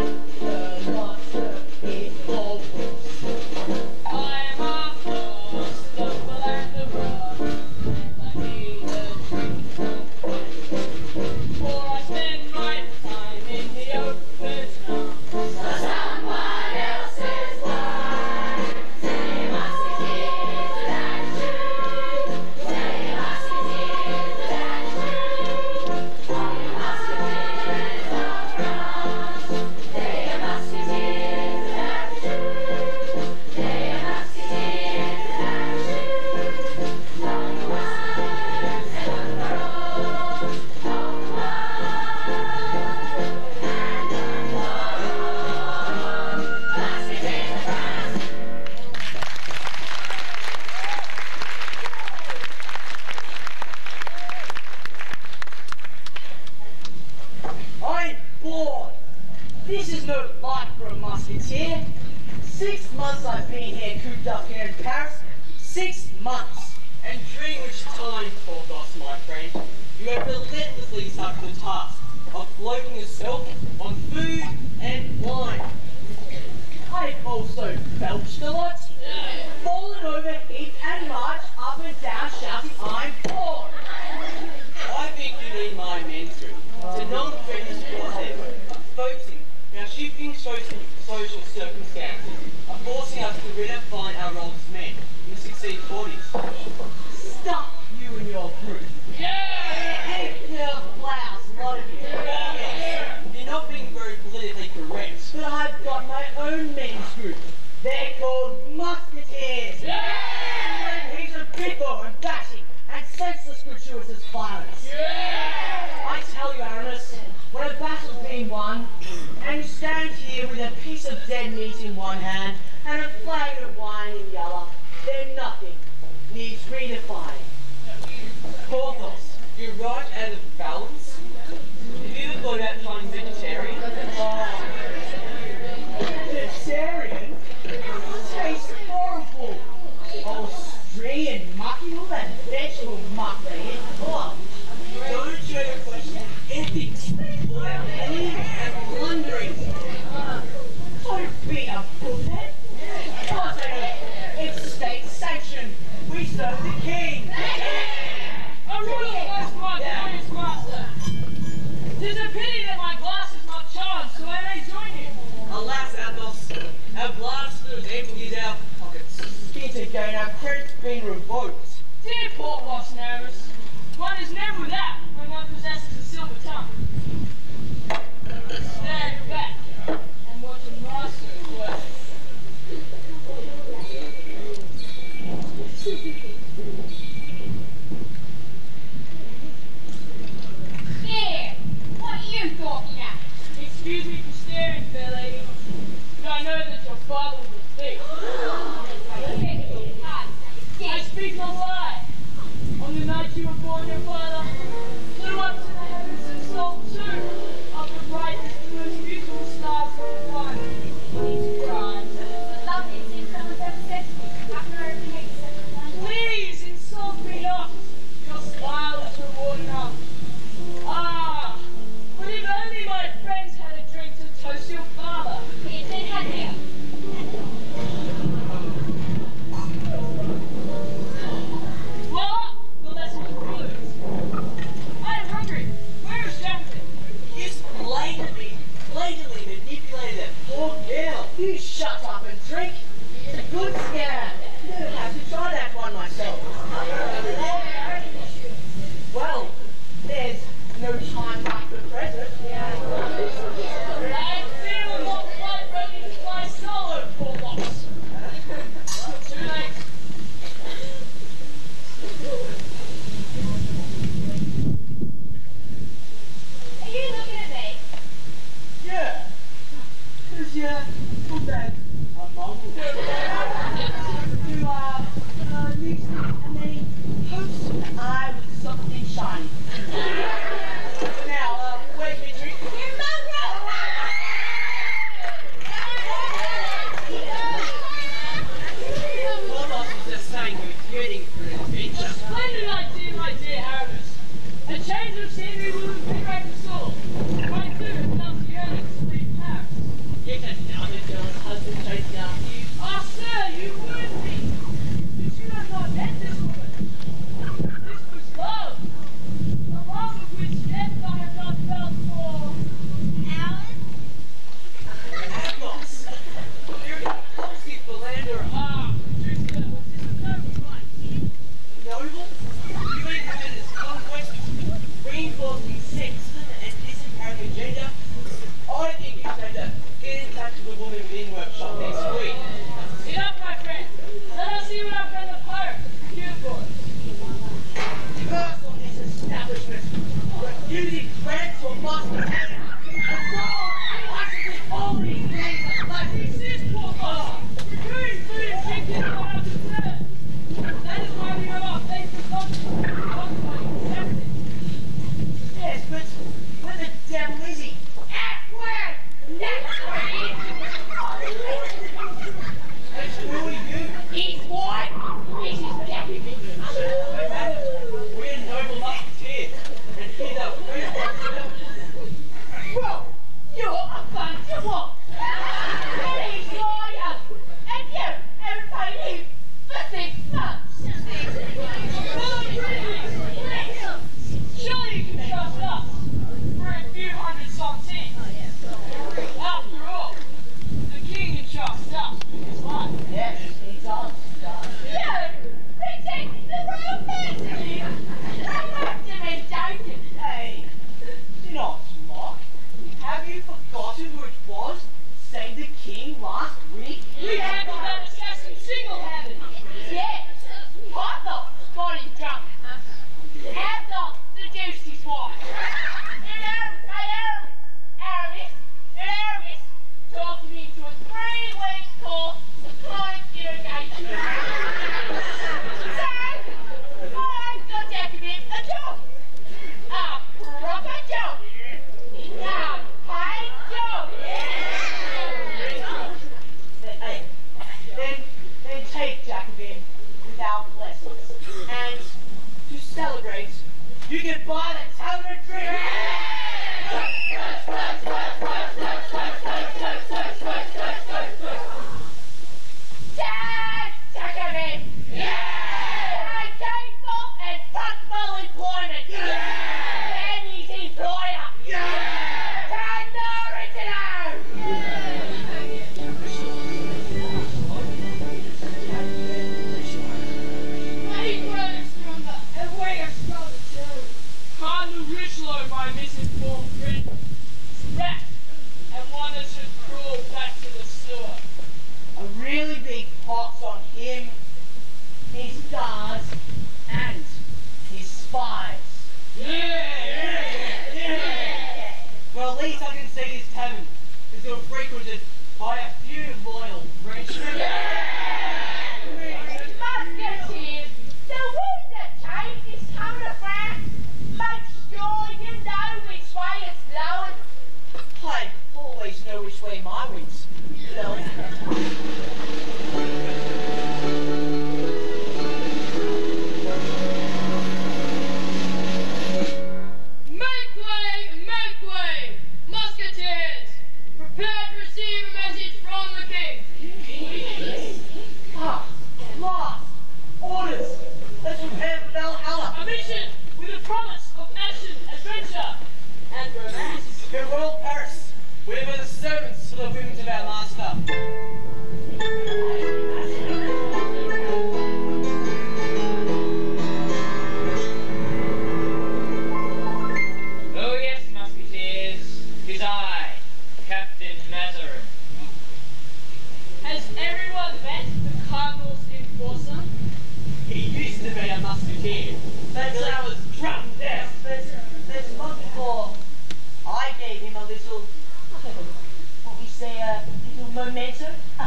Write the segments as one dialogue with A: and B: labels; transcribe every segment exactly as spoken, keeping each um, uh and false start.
A: This is no life for a musketeer. Six months I've been here cooped up here in Paris. Six months.
B: And during which time, Porthos, my friend, you have relentlessly stuck to the task of floating yourself on food and wine.
A: I've also belched a lot, fallen over heap and marched up and down shouting, I'm poor.
B: I think you need my mentoring to non-threatening warhead, focusing now shifting social, social circumstances are forcing us to redefine our roles as men in the sixteen forties.
A: Stop you and your group.
B: Yeah!
A: Hey, girl, blouse, a lot of you.
B: Yeah. You're not being very politically correct.
A: But I've got my own men's group. They're called Musketeers.
B: Yeah!
A: He's a biffo and bashing and senseless gratuitous violence.
B: Yeah!
A: I tell you, Aramis, when a battle's been won, and you stand here with a piece of dead meat in one hand and a flagon of wine in the other, then nothing needs redefining.
B: Porthos, you're right out of balance. Have you ever thought about trying vegetarian?
A: Oh, vegetarian? Tastes horrible. Oh, stringy and mucky, all that vegetable muck they eat. Oh.
B: Don't you ever question ethics or that pain and blundering?
A: Don't be a bullhead. Of course I do. It's state sanctioned. We serve the king.
C: A royal glass, my glorious master. Tis a pity that my glass is not charged, so I may join you.
B: Alas, Athos, our blasters empties our pockets.
A: Years ago, our credit's been revoked.
C: Dear Porthos and Aramis, one is never without when one possesses a silver tongue. Stand back and watch a master at work.
D: Here, what you gawking at?
C: Excuse me for staring, fair lady, but I know that your father was a thief. I speak no lie. On the night you were born, your father flew up to the heavens and stole two of the brightest and most beautiful stars of the one.
D: These crimes are the loveliest thing someone's ever said to me. I've never paid such a one.
C: Please insult me not. Your smile is reward enough. Ah, but if only my friends had a drink to toast your father.
D: Here, they had here.
C: Voila! The lesson concludes. I am hungry. Where is Jonathan?
B: He's blatantly, blatantly manipulated that poor girl.
A: You shut up and drink. It's a good scam. I'd have to try that one myself. Well, there's no time like the present.
C: I feel not quite ready to fly solo, Porthos. Too late.
D: Are you looking at me?
A: Yeah. Because you're not bad. I'm mumble. You are uh, music and then hopes an eye with something shiny. Now, uh, where's my drink?
B: Porthos was just saying he was yearning for an adventure.
C: Splendid idea, my dear Aramis. A change of scenery will invigorate us all. I too have felt yearning to leave Paris.
B: Get another girl's husband chasing after you.
C: Ah, sir, you would be. But you have not met this woman. This was love. A love of which death I have not felt for
D: Hours?
B: Agnos! You're a compulsive philanderer.
C: Ah, true, sir, was this a noble one?
B: Noble? You ain't known as conquest, reinforcing sexism and disempowering gender. I think you should uh, get in touch with the woman within workshop next week.
C: Enough, my friend. Let us see what our friend the pirate is here for.
B: Curse on this establishment, refusing credit to a master tenant, and God, possibly all these things like this is poor fellow.
C: Recruiting food and drink is not up to prayer. That is why we have our faith for something. Somebody accepted.
A: Yes, but where the devil is he?
D: At work! That's where he is!
B: And who are you?
D: He's what? This is Jackie.
B: Hey, madam, we're noble musketeers, and here's our friend.
D: Bro, you're a bunch of what? And he's liars! And you haven't paid him for six months!
C: Fellow greetings! Surely you can trust us for a few hundred centimes. After all, the king entrusts us with his life.
A: Yes, he does, he does.
D: You protect the royal family! How much have been joking?
A: Hey, do not mock. Have you forgotten who it was that saved the king last week?
C: We handled that assassin single-handed.
D: Yeah, I thought got him drunk. I thought seduced his wife. And Aramis, Aramis, Aramis, and Aramis talked me into a three-week course of chronic irrigation. So, I got Jacobin a job. A proper job. A paid job.
A: Hey, then, then take Jacobin without blessings. And to celebrate, you can buy the tavern a drink.
D: Dad, Jacobin. Yeah! Gainful and profitable employment. Yeah! And his employer. Yeah!
C: He grows stronger, and we are stronger too. Cardinal Richelieu, my misinformed friend, is wrecked and one that should crawl back to the sewer.
A: A really big pox on him, his guards, and his spies.
B: Well, at least I can say this tavern is still frequented by a few loyal Frenchmen.
D: Musketeers, the wind that change is coming to France. Make sure you know which way it's blowing.
A: I always know which way my wind's blowing.
C: Make way, make way! Musketeers, prepare to receive a message from the king.
A: Ah, lost. Orders. Let's prepare for Valhalla.
C: A mission with a promise of action, adventure, and romance.
B: To royal Paris, we are the servants of the women of our master.
E: Oh yes, musketeers, 'tis I, Captain Mazarin.
C: Has everyone met the Cardinal's enforcer?
B: He used to be a musketeer.
A: That's
B: Till I was drunk to death.
A: That's, that's long before I gave him a little, what we say, a little memento.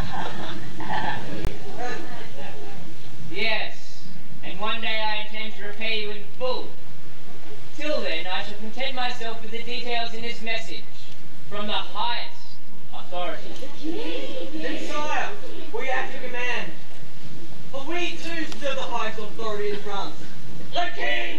E: Yes, and one day I intend to repay you in full. Till then, I shall content myself with the details in this message from the highest authority.
B: Then, sire, we have to command. For we too serve the highest authority in France. The king!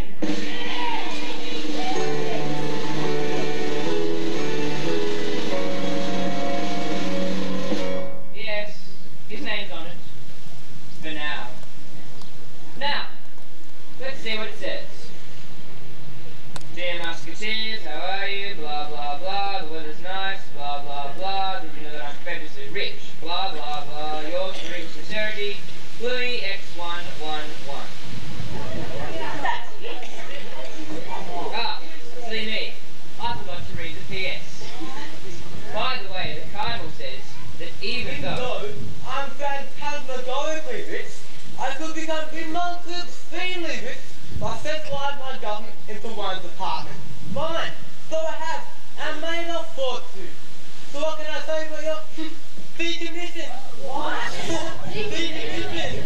E: blah blah blah. Yours for each sincerity, Louis X one one one.
A: That's it.
E: Ah, silly me. I forgot to read the P S. By the way, the Cardinal says that even,
B: Even
E: though...
B: though I'm phantasmagorically rich, I could become immensely obscenely rich by centralising my government into one department. Mine. So I have, and made a fortune. So what can I say for you? Decommission.
A: What?
B: Decommission.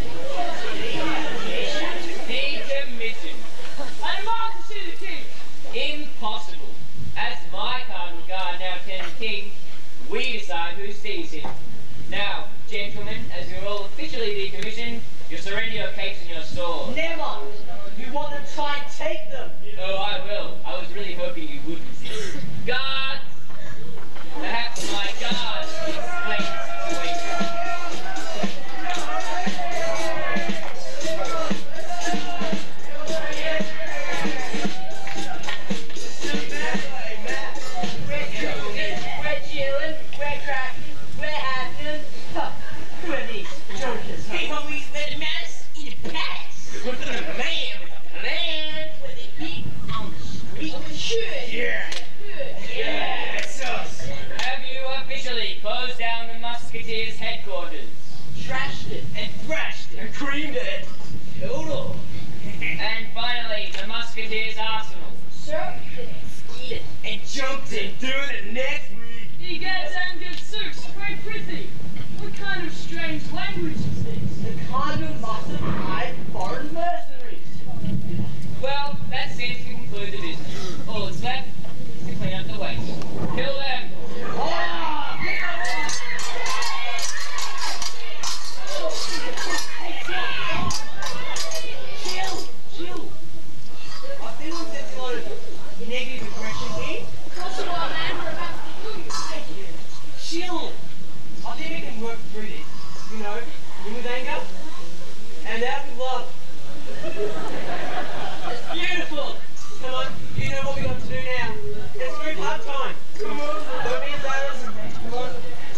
E: Decommission.
C: I demand to see the king.
E: Impossible. As my Cardinal Guard now attends the king, we decide who sees him. Now, gentlemen, as you're all officially decommissioned, you surrender your capes and your swords.
A: Never. You want to try and take them.
E: Oh, I will. I was really hoping you wouldn't. Guards! Perhaps my guards explain the situation.
A: We're chilling, we're cracking, we're happening. Huh. Who are these jokers, huh?
D: Hey, homies, let them at us in the palace. Man, man, where they eat on the street. Good.
E: Yeah.
D: Good.
E: Yeah, that's us. Have you officially closed down the Musketeers' headquarters?
D: Trashed it and thrashed it and creamed it. Total.
E: And finally, the Musketeers' arsenal.
D: Surfed it, skied it, and jumped it.
B: Doing it next week.
C: He gets and gets suits, very pretty. What kind of strange language is this?
A: The Cardinal must have hired foreign mercenaries.
E: Well, that seems to conclude the business. All that's left is to clean up the waste. Kill them!
A: Chill, chill.
B: I think I'm sensing a lot of negative aggression here. Chill. I think we can work through this. You know, in with anger and out with love. It's beautiful. Come on, you know what we got to do now. It's group hard time. Come on, don't be embarrassed. Come on.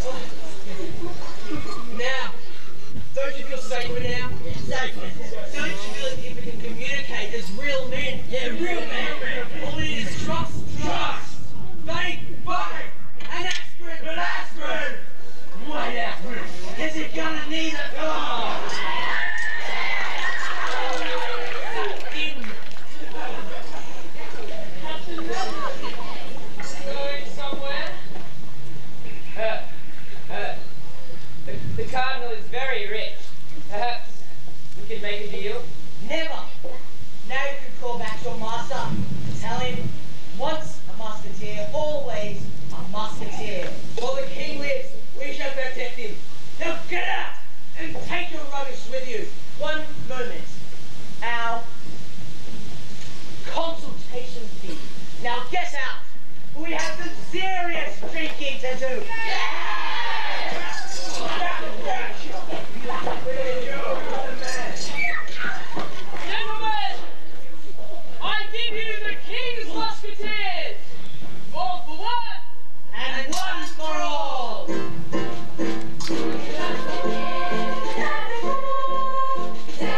B: Now, don't you feel safer now? Safer. Don't you feel as if we can communicate as real men? Yeah, real men. All we need is trust. Trust. Faith. Faith. And aspirin. An aspirin. What aspirin? Is it gonna need it? Oh.
E: Going somewhere? Uh, uh, the, the Cardinal is very rich. Perhaps we could make a deal?
A: Never. Now you can call back your master. Tell him, once a musketeer, always a musketeer.
B: While the king lives, we shall protect him. Now get out and take your rubbish with you.
A: One moment. Our consultation fee. Now get out. We have some serious drinking to do.
C: Gentlemen, I give you the King's Musketeers! All for one!
A: And one for all.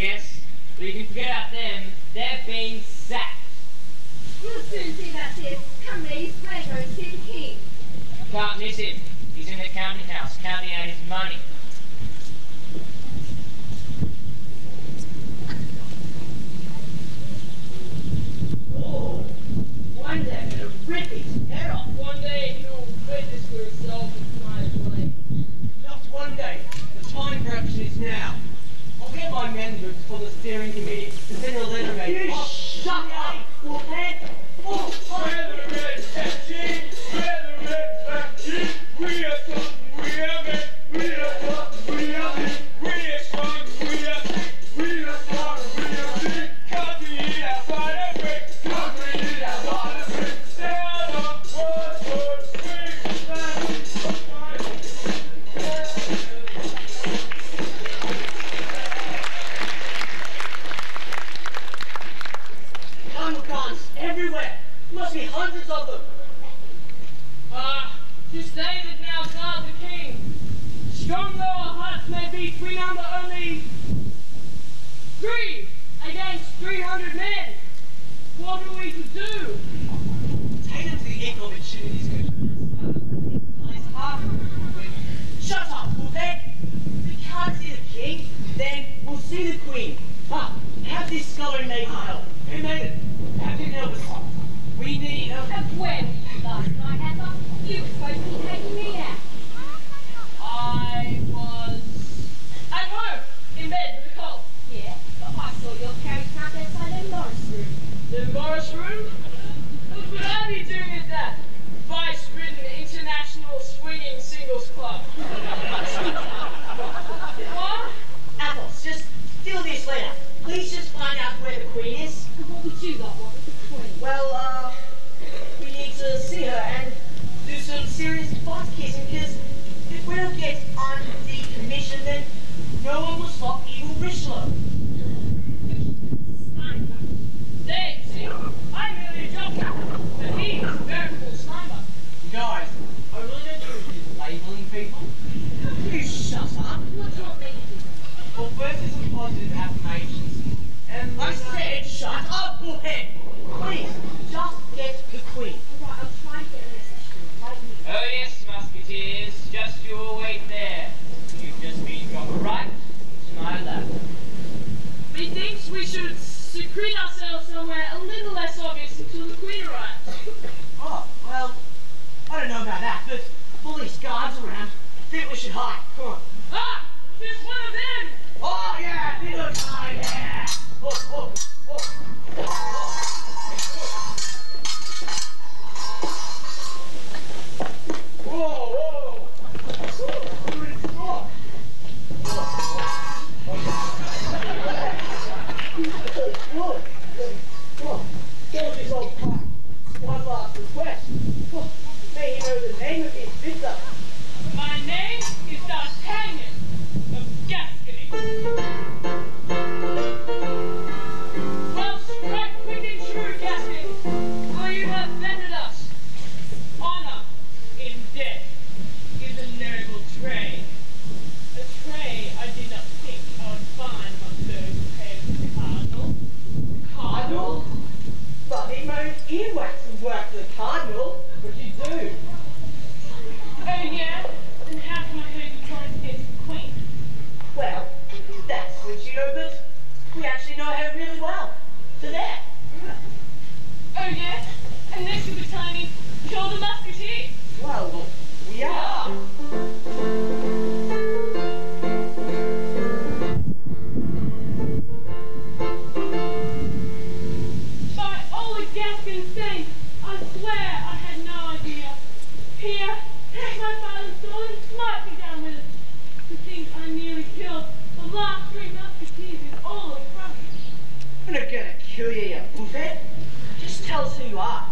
E: Yes, but if you forget about them, they've been sacked.
F: We'll soon see about this. Come, ladies, let's go and see the king.
E: Can't miss him. He's in the counting house, counting out his money.
A: Oh, one day I'm gonna rip his head off.
C: One day he'll witness for himself and my blade.
B: Not one day. The time for action is now. I'll get my members for the steering committee to send a letter made.
A: You shut up, Wolfhead! Oh,
C: We're the red faction! We're the red faction! We are tough, we are men! We are tough, we are men! We are strong, we are sick! We are strong, we are sick! Come to eat outside and break! Come to eat outside and break! Stand up, one, two, three, stand
A: Undercons everywhere! Must be hundreds of them!
C: Ah, just they that now guard the king. Strong though our hearts may be, we number only three against three hundred men. What are we to do?
B: Take them to the equal opportunities good. Nice half.
A: Shut up, Wolfhead! We can't see the king, then we'll see the queen. Ah, have this scullery maid help.
B: Who made it? Captain Nobis. We need a...
F: And when last night, Ethel, you were supposed to be taking me out.
C: I was at home, in bed with a cold.
F: Yeah, but I saw your carriage parked outside the Morris room.
C: The Morris room? What would I be doing at that? Vice-ridden International Swinging Singles Club. What?
A: Athos, just steal this letter. Please just find out where the queen is.
F: And what would you lot want with the queen?
A: Well, uh, we need to see her and do some serious butt kissing, because if we don't get on decommissioned, then no one will stop evil Richelieu.
F: Sniper.
C: Dave, see? I'm merely a joker, but he's a veritable sniper.
B: Guys, I really don't do is labelling people.
A: You shut up.
F: What do you want me to do?
B: Well, first is some positive affirmations. And
A: I said shut up, Bullhead. Please, just get the queen.
F: All right, I'll try and get a message to her right now.
E: Oh yes, Musketeers, just you all wait there. You've just been dropped right into my lap.
C: Methinks we should secrete ourselves somewhere a little less obvious until the queen arrives.
A: Oh, well, I don't know about that, but with all these guards around, I think we should hide. Come on.
C: Ah! There's one of them!
A: Oh, yeah, big old time, yeah. Oh, oh, oh, oh. Whoa, whoa. Who would have thought? Whoa, whoa. There's this old pie. One last request. Oh, may he know the name of his victor.
C: My name is D'Artagnan of Gascony. Well, strike quick and true, Gascon, for you have vended us. Honor in death is a noble trade. A trade I did not think I would find among those who pay the cardinal.
A: Cardinal? But he mows earwax and work for the cardinal. What do you do?
C: Oh yeah? Then how can I hear you trying to get to the queen?
A: Well, that's what you know, but we actually know her really well. To there.
C: Oh yeah? And next you'll be telling me, kill the musketeer.
A: Well, we are.
C: By all the Gascon saints, I swear I had no idea. Here, take my father's sword and smite me down with it. To think I nearly killed the last three musketeers in all of France.
A: I'm not gonna kill you, you buffet. Just tell us who you are.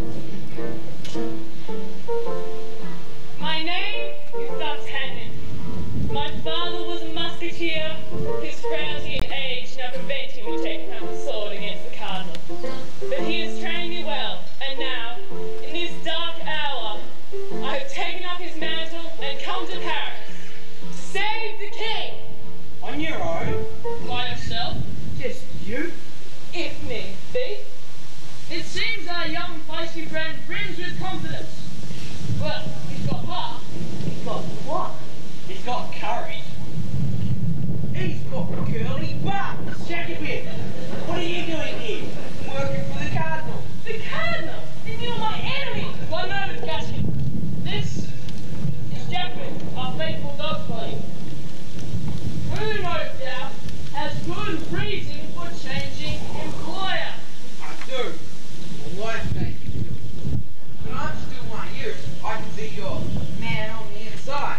C: My name is D'Artagnan. My father was a musketeer. His frowsy age now prevent him from taking up the sword against the cardinal. But he has trained me well, and now, in this dark hour, I have taken up his mantle and come to Paris to save the king.
B: on your own.
C: By yourself?
D: our young feisty friend brims with confidence. Well, he's got heart.
B: He's got what? He's got courage. He's got girly butt. Jacobin, what are you doing here? Working for the Cardinal.
D: The Cardinal? Then you're my enemy! One moment, Gaskin. This is Jacobin, our faithful dog slave. Who, no doubt, has good reason for changing employer.
B: I do. My wife thank you. But I'm still one of you. I can be your man on the inside.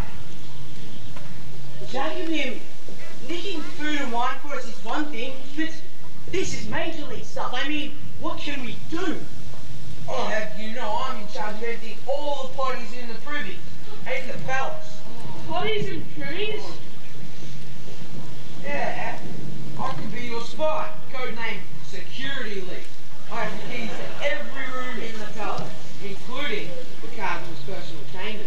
B: Jacobin, nicking food and wine for us is one thing, but this is major league stuff. I mean, what can we do? I'll have you know I'm in charge of everything, all the parties in the privy, and the palace.
D: Potties and privies?
B: Yeah, I can be your spy, codenamed Security League. I have the keys to every room in the palace, including the Cardinal's personal chambers.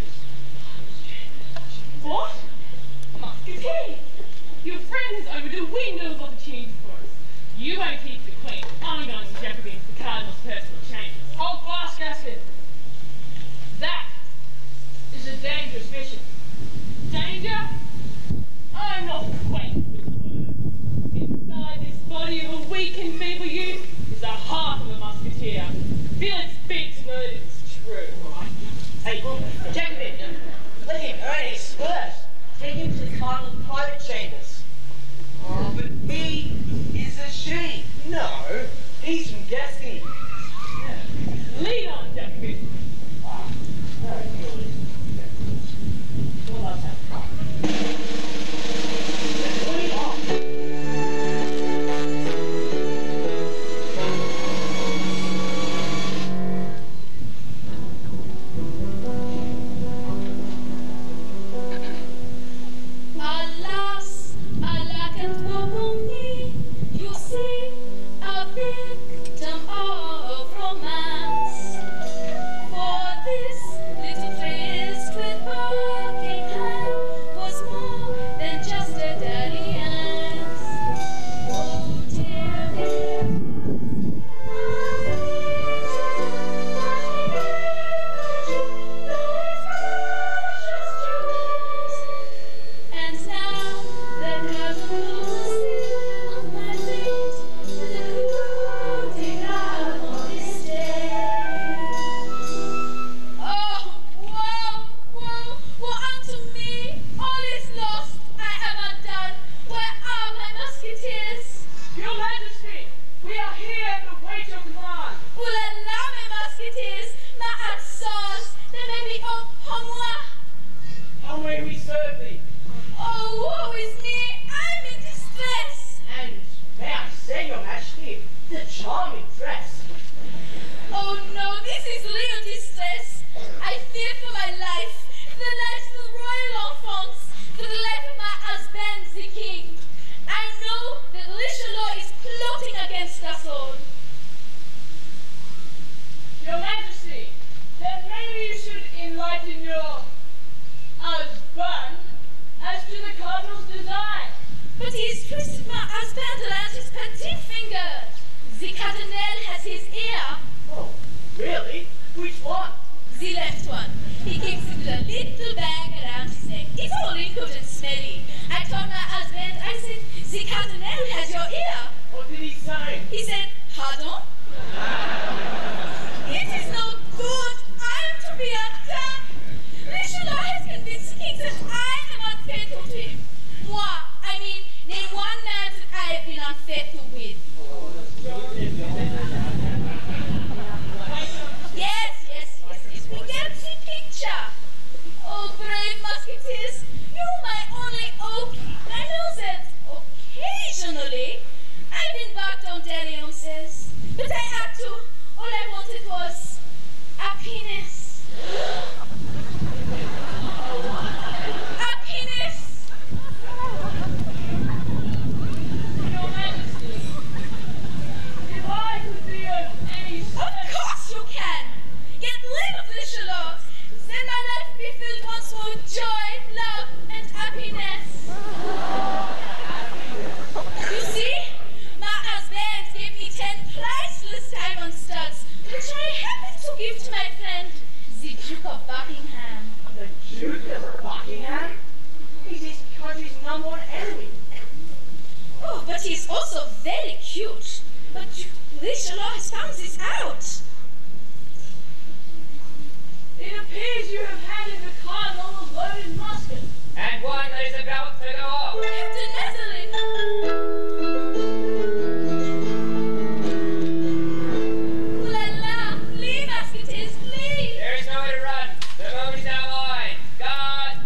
D: What? Musketeer! Your friend has opened a window of opportunity for us. You won't keep the Queen. I'm going to jeopardize the Cardinal's personal chambers. Hold fast, Gaskin. That is a dangerous mission. Danger? I'm not acquainted with the word. Inside this body of a weak and feeble youth is the heart of a musketeer. Feel its beats and know that it's true.
B: Hey, Jacobin, let him earn his spurs. Take him to the Cardinal's private chambers. Oh, but he is a she. No, he's from Gascony. Yeah.
D: Lead on, Jacobin.
B: Ah, very good. Well, let's have fun. Let's lead on.
F: Alas, alack and woe for me, you see, a victim of romance. For this little tryst with working hand was more than just a dalliance. Oh dear, dear. And now that Cardinal will seal my fate with the coup de grâce on this day. Oh, woe, woe, woe unto me! All is lost, I am undone. Where are my musketeers?
D: Your Majesty, we are here to wait your command.
F: Où la la, mes musketeers, ma absence, they may be au pour moi.
B: How may we serve thee?
F: Oh, woe is me, I'm in distress.
B: And may I say, Your Majesty, the charming dress.
F: Oh no, this is real distress. I fear for my life, for the life of the royal enfants, for the life of my husband, the king. I know that Richelieu is plotting against us all.
D: Your Majesty, then maybe you should enlighten your husband as to the Cardinal's design.
F: But he has twisted my husband around his petit finger. The cardinal has his ear,
B: Oh, really? Which one?
F: the left one. He keeps it with a little bag around his neck. It's all wrinkled and smelly. I told my husband, I said, the cardinal has your ear.
B: What did he say?
F: He said, pardon? It is no good. I am to be undone. Richelieu has convinced the king that I am unfaithful to him. Moi, I mean, name one man that I have been unfaithful with. Yes, yes, yes, yes, we get the picture. Oh, brave musketeers, you're my only hope. I know that occasionally I've been backed on dalliances, but I had to. All I wanted was happiness. Happiness.
D: Your Majesty, if I could be of any
F: Of
D: service.
F: course you can. Get rid of Richelieu. Then my life will be filled once more with joy, love, and happiness. You see, my husband gave me ten priceless diamond studs, which I but he is also very cute. But Richelieu has found this out.
D: It appears you have handed the cardinal a loaded musket.
E: And one that is about to go off.
F: Captain Natalie! Ooh la la! Flee, musketeers, flee!
E: There is nowhere to run. The moment is now mine. Guard!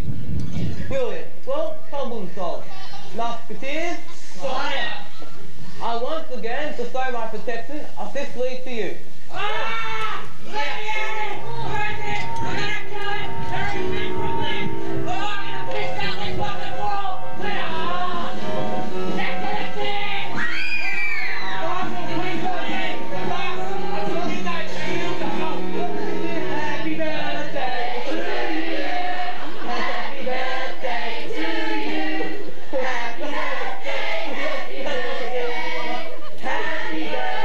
A: Musketeers, fire!
B: I once again bestow my protection of this lead to you.
C: Ah! Let it! Let it! I'm gonna kill it! Everything from me! Oh, I'm gonna piss out this fucking wall! Ah! That's the thing! God will please on me! God, I'm looking at you! Happy birthday to you! Happy birthday to you! Happy birthday! Happy birthday! Happy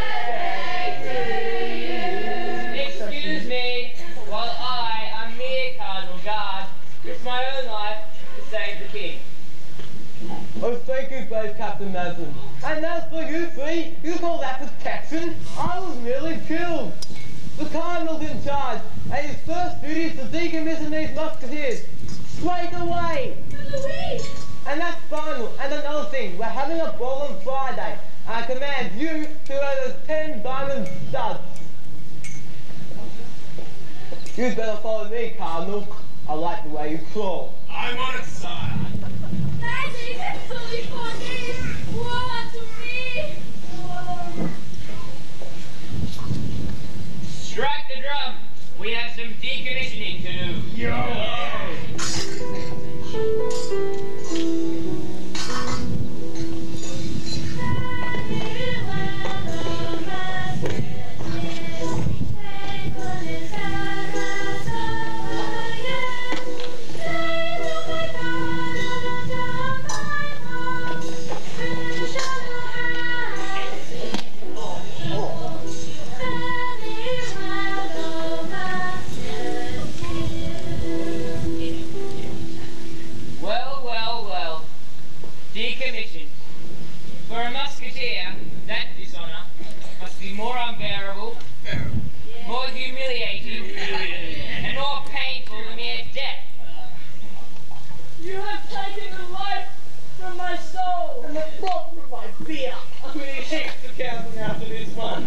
C: birthday!
E: Excuse me, while I, a mere cardinal guard, risk my own life to save the king.
B: Oh, thank you, brave Captain Manson. And as for you three, you call that protection? I was nearly killed. The Cardinal's in charge, and his first duty is to decommission these musketeers. Straight away! And that's final. And another thing, we're having a ball on Friday. I command you to wear those ten diamond studs. You'd better follow me, Cardinal. I like the way you crawl.
C: I'm on its side.
F: Daddy, that's so funny. What to me?
E: Strike the drum! We have some decommissioning to do.
C: Yo!
E: Well, well, well. Decommissioned. For a musketeer, that dishonour must be more unbearable, more humiliating, and more painful than mere death.
A: You have taken the life from my soul and the blood from my beer.
B: I'm gonna heaps of counting after this one.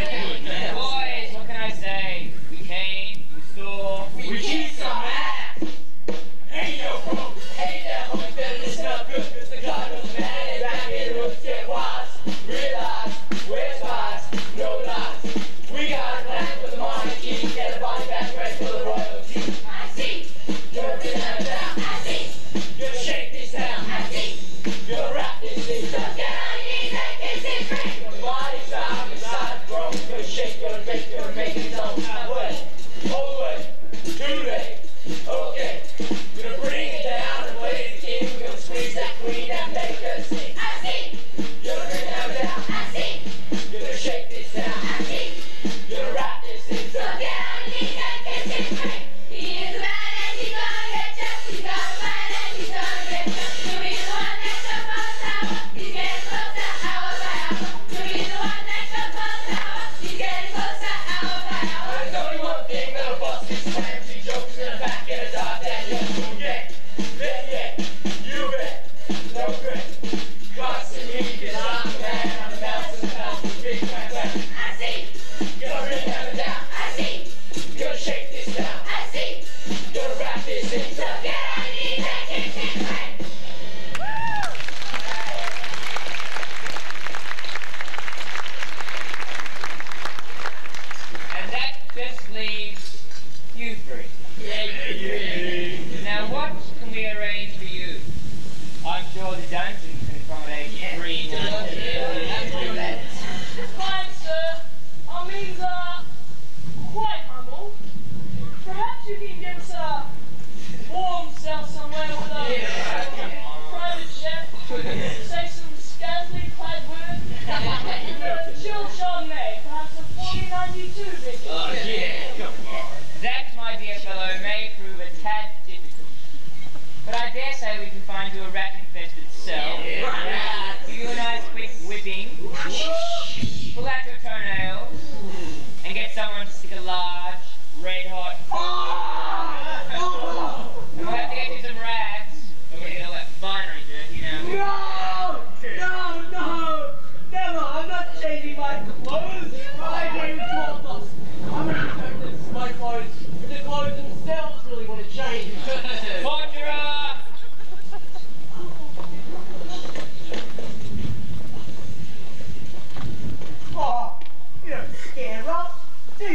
E: Boys, what can I say? We came, we saw,
C: We kicked some ass! Hey yo, bro! Hey there, homie, better listen up good, cause the Cardinal's mad and back in the roots get wise. Realize, we're spies, no lies. We got a plan for the monarchy, get a body back ready for the royalty. I see, you're gonna have it down. I see, you're gonna shake this town. I see, you're gonna wrap this thing. So get on your knees and kiss it free. Your body's out, your side's broke. You're gonna shake, you're gonna bake, you're gonna make it own. Halfway, all the way, too late. Okay, we're gonna bring it down and play the king. We're gonna squeeze that queen and make her sing. I see, you're gonna bring it down. I see, you're gonna shake this down. I see, you're gonna wrap this thing. So get on your knees and kiss it free. He is a man and he's gonna get you. He's got a man and he's gonna get you. You'll be the one next up on the tower. He's getting closer, hour by hour. You'll be the one next up on the tower. He's getting closer, hour by hour. There's only one thing that'll bust this plan. She jokes in the back in the dark that you will get. Bet, yeah, you bet. No grit. Costing me, cause I'm the man. I'm the mouse in the house with big fat back. I see. You're gonna bring it down. I see. You're gonna shake this down. I see. You're gonna wrap this in. So get on your knees and kick it free.
E: and that just leaves you three. Now what can we arrange for you? I'm sure the dungeon can accommodate three musketeers.
A: Fine, sir. Our means are quite humble. Perhaps you can give us a warm cell somewhere with a private jet, say some scantily clad women, with a chill Chardonnay, perhaps a forty ninety-two vintage.
C: Oh, yeah, come on.
E: That, my dear fellow, may prove a tad difficult. But I dare say we can find you a rat-infested cell. Give you a nice quick whipping, pull out your toenails, and get someone to stick a large, red-hot and we'll have to get you some rags. We're gonna get all that finery dirt, you know.
A: No! No, no! Never! I'm not changing my clothes! I agree with Porthos. I'm gonna go to my clothes, but the clothes themselves really want to change.
E: Torturer!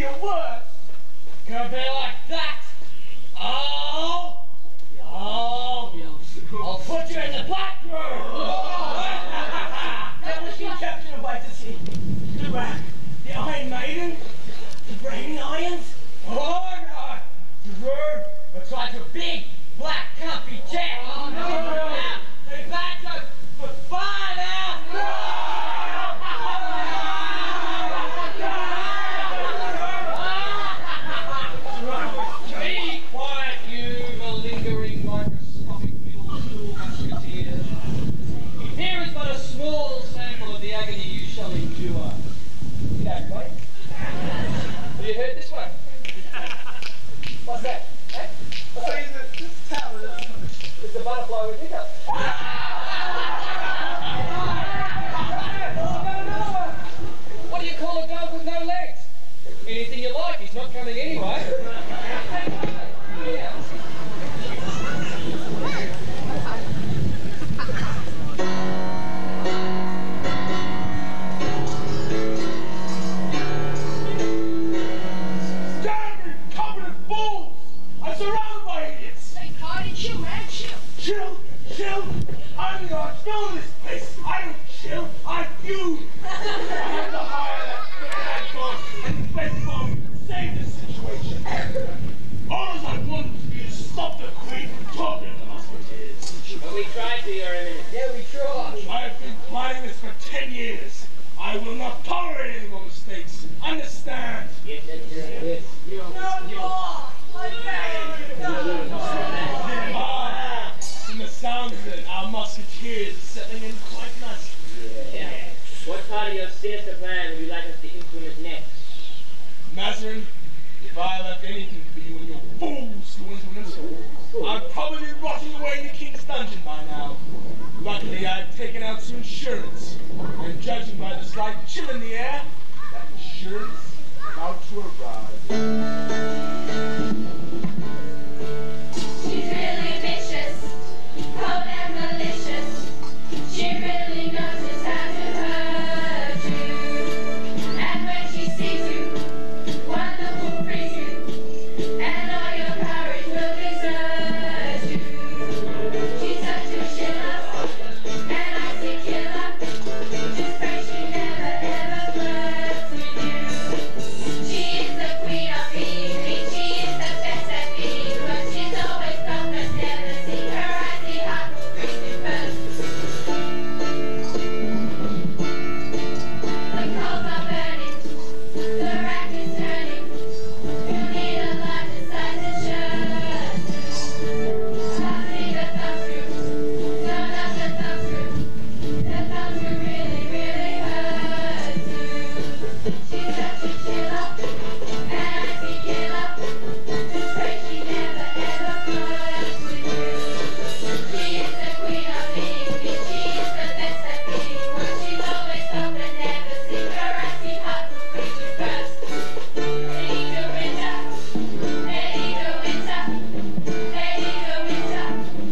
C: be worse.
B: Gonna be like that. Oh, oh, I'll put you in the back room.
C: That was your captain away to sea. The rack, the Iron Maiden, the Raining Irons.
B: Oh no, the room looks like a big black comfy chair. Oh no, now, the back for five hours. Be quiet, you malingering microscopic little Three Musketeers. Here is but a small sample of the agony you shall endure. G'day, everybody. Have you heard this one? What's that? Eh?
C: So is it this tower?
B: It's a butterfly with hiccups. What do you call a dog with no legs? Anything you like, he's not coming anyway. Yeah.
C: I'm surrounded by idiots!
D: Hey, Cardi, chill, man, chill.
C: Chill, chill! I'm the archvillain of this place! I don't chill, I fume! I have to hire that bad dog and bed bomb to save this situation! All I want to do is stop the Queen from talking to the Musketeers!
E: But we tried to, Your Eminence.
B: Yeah, we tried.
C: I have been planning this for ten years! I will not tolerate any more mistakes! Understand?
E: Yes, yes, yes.
A: No more!
C: Ah, from the sounds of it, our Musketeers are settling in quite nicely.
E: Yeah. What part of your sinister plan would you like us to implement next?
C: Mazarin, if I left anything for you and your fools to implement, I'd probably be rotting away in the King's dungeon by now. Luckily, I've taken out some insurance, and judging by the slight chill in the air, that insurance is about to arrive.
F: She's really vicious, cold and malicious. She really knows just how to hurt you. And when she sees you, one look will freeze you, and all your courage will desert you. She's such a shiller, an icy killer. Just pray she never ever flirts with you. She is the queen of evening, she is the best at being, but she's always tough and never seen her icy heart will freeze you first. The coals are burning, the rack is turning. You need a larger size shirt. Pass me the thumb screw, no, not the thumb screw. The thumb screw really, really hurts you. She's such a killer, an icy killer. Just pray she never ever flirts with you. She is the queen of evening, she is the best at being, but she's always tough and never seen her icy heart will freeze you first. Lady the winter, Lady the winter, Lady the winter.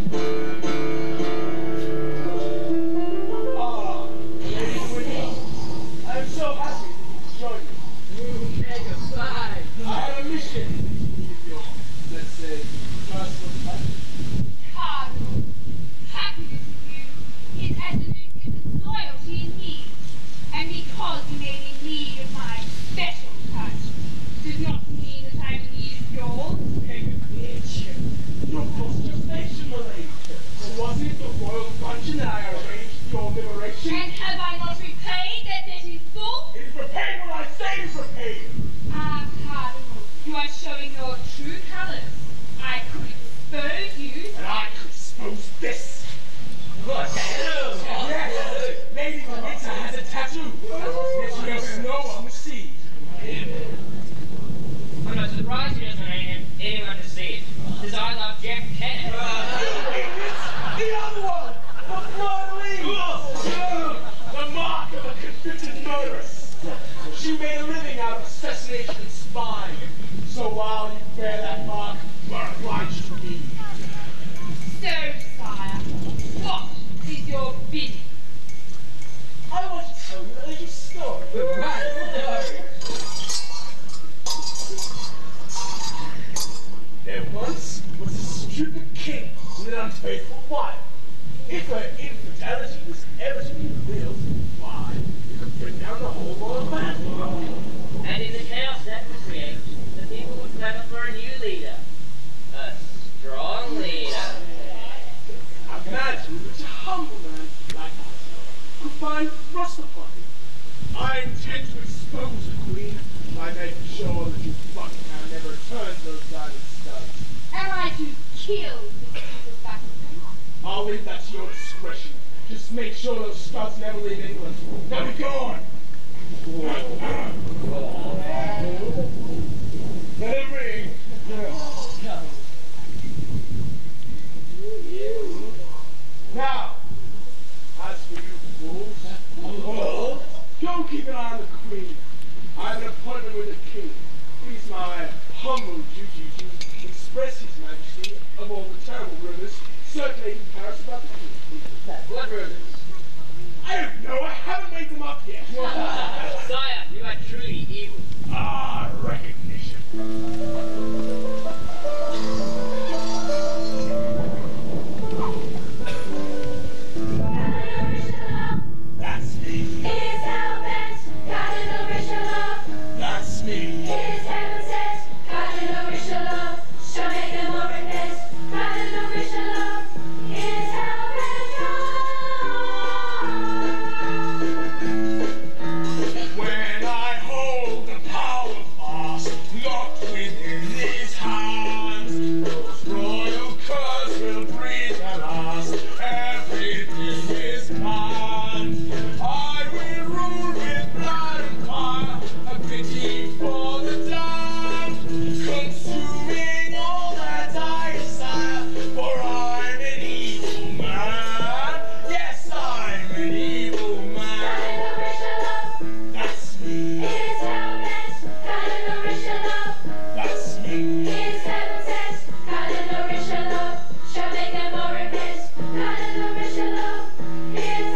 C: Ah, Lady Winter, I'm so happy that you joined me. I had a mission with your, let's say, personal life.
D: Cardinal, happiness in you is as elusive as loyalty in me. And because you may be in need of my special touch, does not mean that I will need yours.
C: Hey, bitch, you're post-gestation, my lady. So wasn't it the royal dungeon that I arranged for your liberation?
D: And have I not repaid that debt in full?
C: It is repaid when I say it is repaid.
D: Ah, Cardinal, you are showing your true colours. I could expose you.
C: And I could expose this.
B: What?
C: Yes, Lady Winter has a tattoo. Yet she knows no one will see.
E: I'm not surprised he doesn't want anyone to see it. Because I love Jeff Kennett.
C: The other one! The blood The mark of a convicted murderess! She made a living out of assassination and spying. So while you bear that mark, you are obliged to me.
D: So, sire, what is your bidding?
C: I want to tell you a little story.
B: Right.
C: sure that you Buckingham never returns those diamond studs.
D: Am I to kill the Duke of Buckingham?
C: I'll leave that to your discretion. Just make sure those studs never leave England. Now be gone! Let him ring! Now, as for you fools, well, go keep an eye on the Queen. I have an appointment with the King. It is my humble duty to express His Majesty of all the terrible rumours circulating in Paris about the King.
E: What rumors?
C: I don't know, I haven't made them up yet.
E: Sire, you are truly evil.
C: Ah, recognition. That's me.
F: It's Albert, Cardinal Richelieu.
C: That's me.
F: It's heaven sent, Cardinal Richelieu. Shall make them more repent, Cardinal Richelieu. It's Albert.
C: When I hold the power fast, locked within these hands, those royal curse will breathe at last. Everything is planned. I will rule with blood and fire, a pity for the damned, consuming all that I desire. For I'm an evil man. Yes, I'm an evil man.
F: Cardinal Richelieu.
C: That's me.
F: It's Albert, Cardinal Richelieu.
C: That's me.
F: It's heaven sent, Cardinal Richelieu. Shall make them more repent, Cardinal Richelieu. It's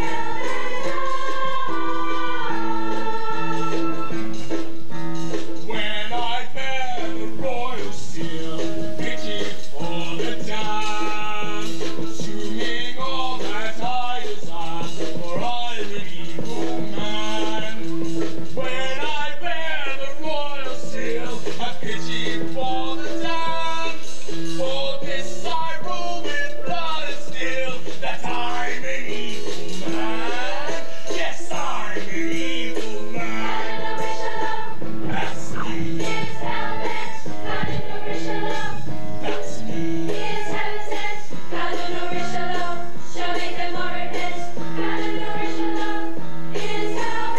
C: When I bear the royal seal, pity for the damned, consuming all that I desire, for I'm an evil man. When I bear the royal seal, have pity for the damned, for this I rule with blood and steel, that I'm an evil man. Yes, I'm an evil man.
F: Cardinal Richelieu.
C: That's me.
F: It's Albert, Cardinal Richelieu.
C: That's me.
F: It's heaven sent, Cardinal Richelieu. Shall make them more repent, Cardinal Richelieu. It's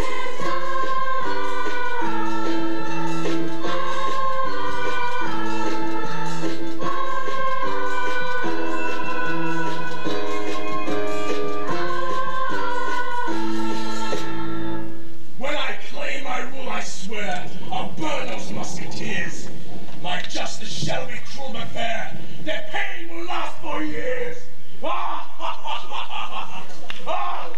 C: When I claim my rule, I swear, I'll burn those musketeers. My justice shall be cruel but fair. Their pain will last for years. Ah, ha, ha, ha, ha, ha,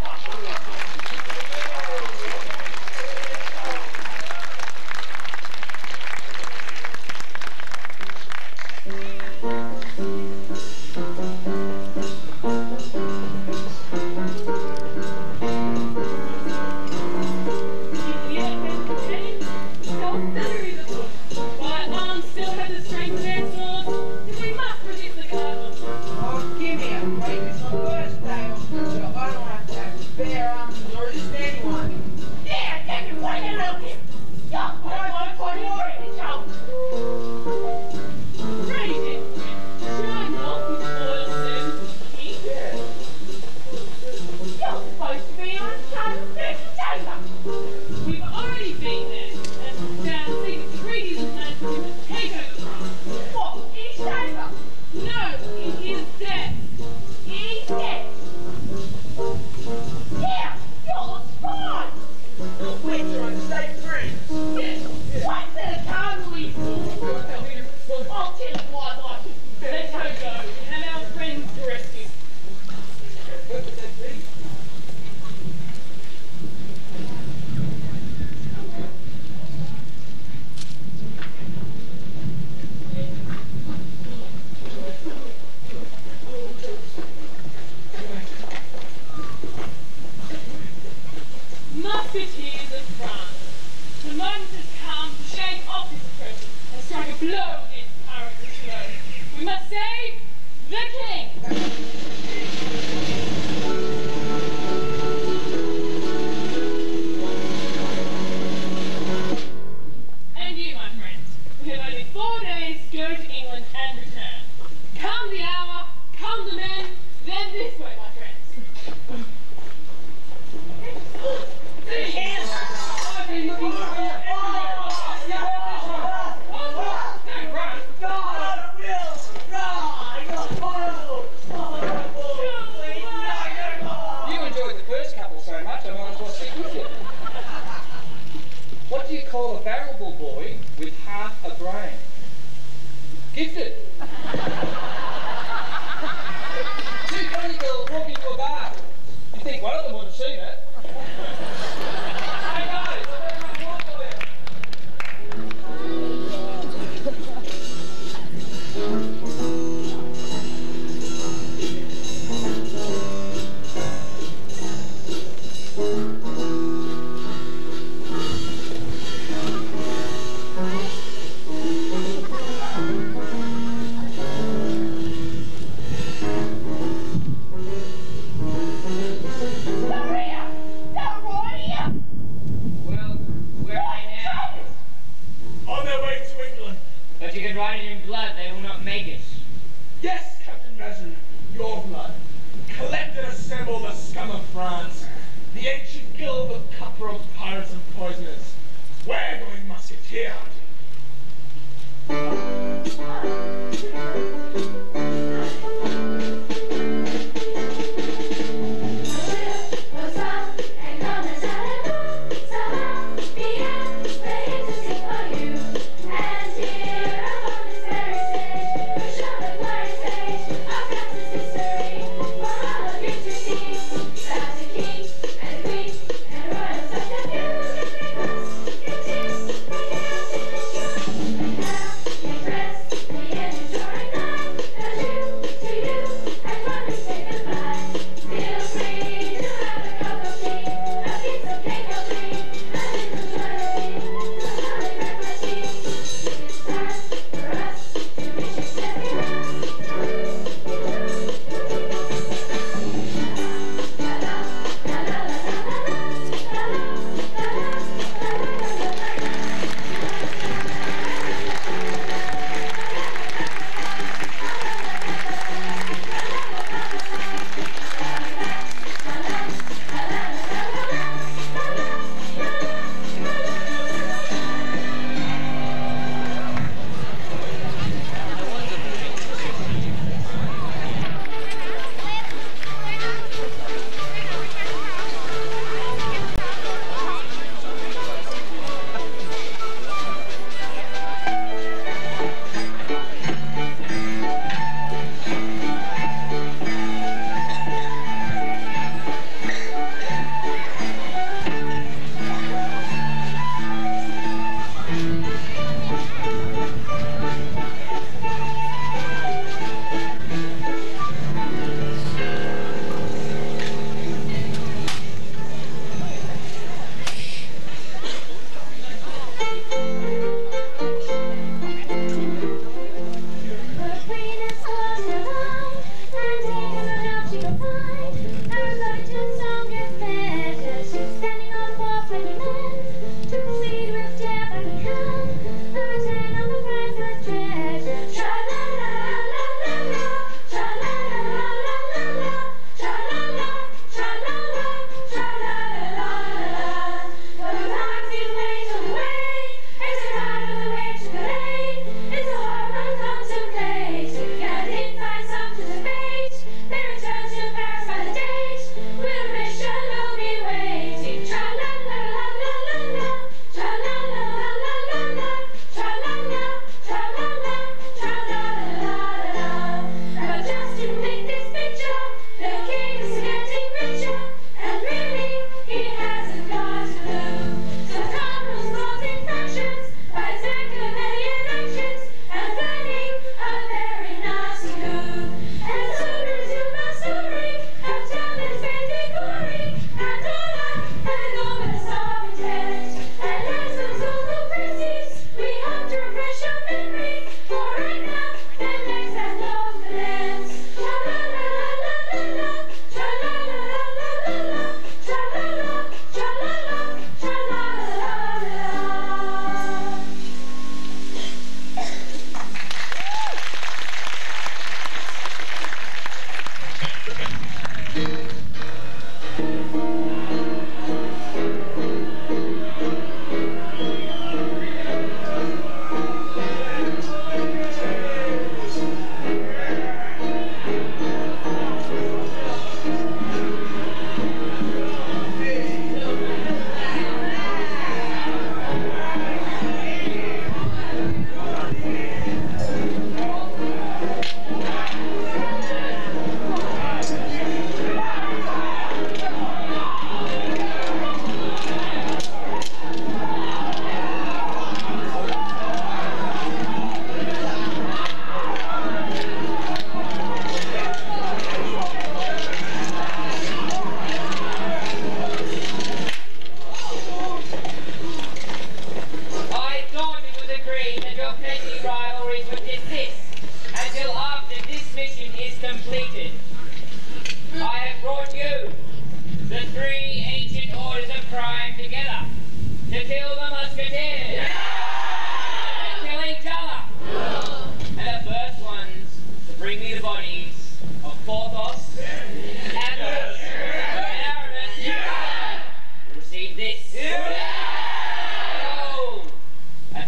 D: My arms still have the strength of their swords. We must resist the cardinal.
A: Oh, give me a break. It's my first day on the job. I don't have to have bare arms or resist anyone.
D: There, take your point and look him. Don't put one foot in his mouth. Pray, gentlemen, should I not be the loyal servant of the king? You're supposed to be on Cardinal Rich's chamber. We've already been there and found secret treaties and plans for him to take over France. What, in his chamber? No, in his death. In his death. Yeah, you're a spy.
A: We're trying to stay friends.
D: Yes, what's that a cardinal is? I'll tell you why I like it. Let's go go and have our friends arrest him. Musketeers of France, the moment has come to shake off his oppression and strike a blow against Paris Richelieu. We must save the king! And you, my friend. You have only four days to go to England and return. Come the hour, come the men, then this way, my friends.
B: Yes! I've been looking for you everywhere. Don't run.
A: God, I will! Rah! Oh, oh, please, no, no, no.
B: You enjoyed the first couple so much, I might as well stick with you. What do you call a variable boy with half a brain? Gifted. Two funny girls walk into a bar. You think one of them would have seen it. Hey guys, I better run walk for you. Well, where are they now?
C: On their way to England.
E: But you can write it in blood, they will not make it.
C: Yes, Captain Mason, your blood. Collect and assemble the scum of France. The ancient guild of cutthroat pirates and poisoners. We're going musketeer
F: Thank you.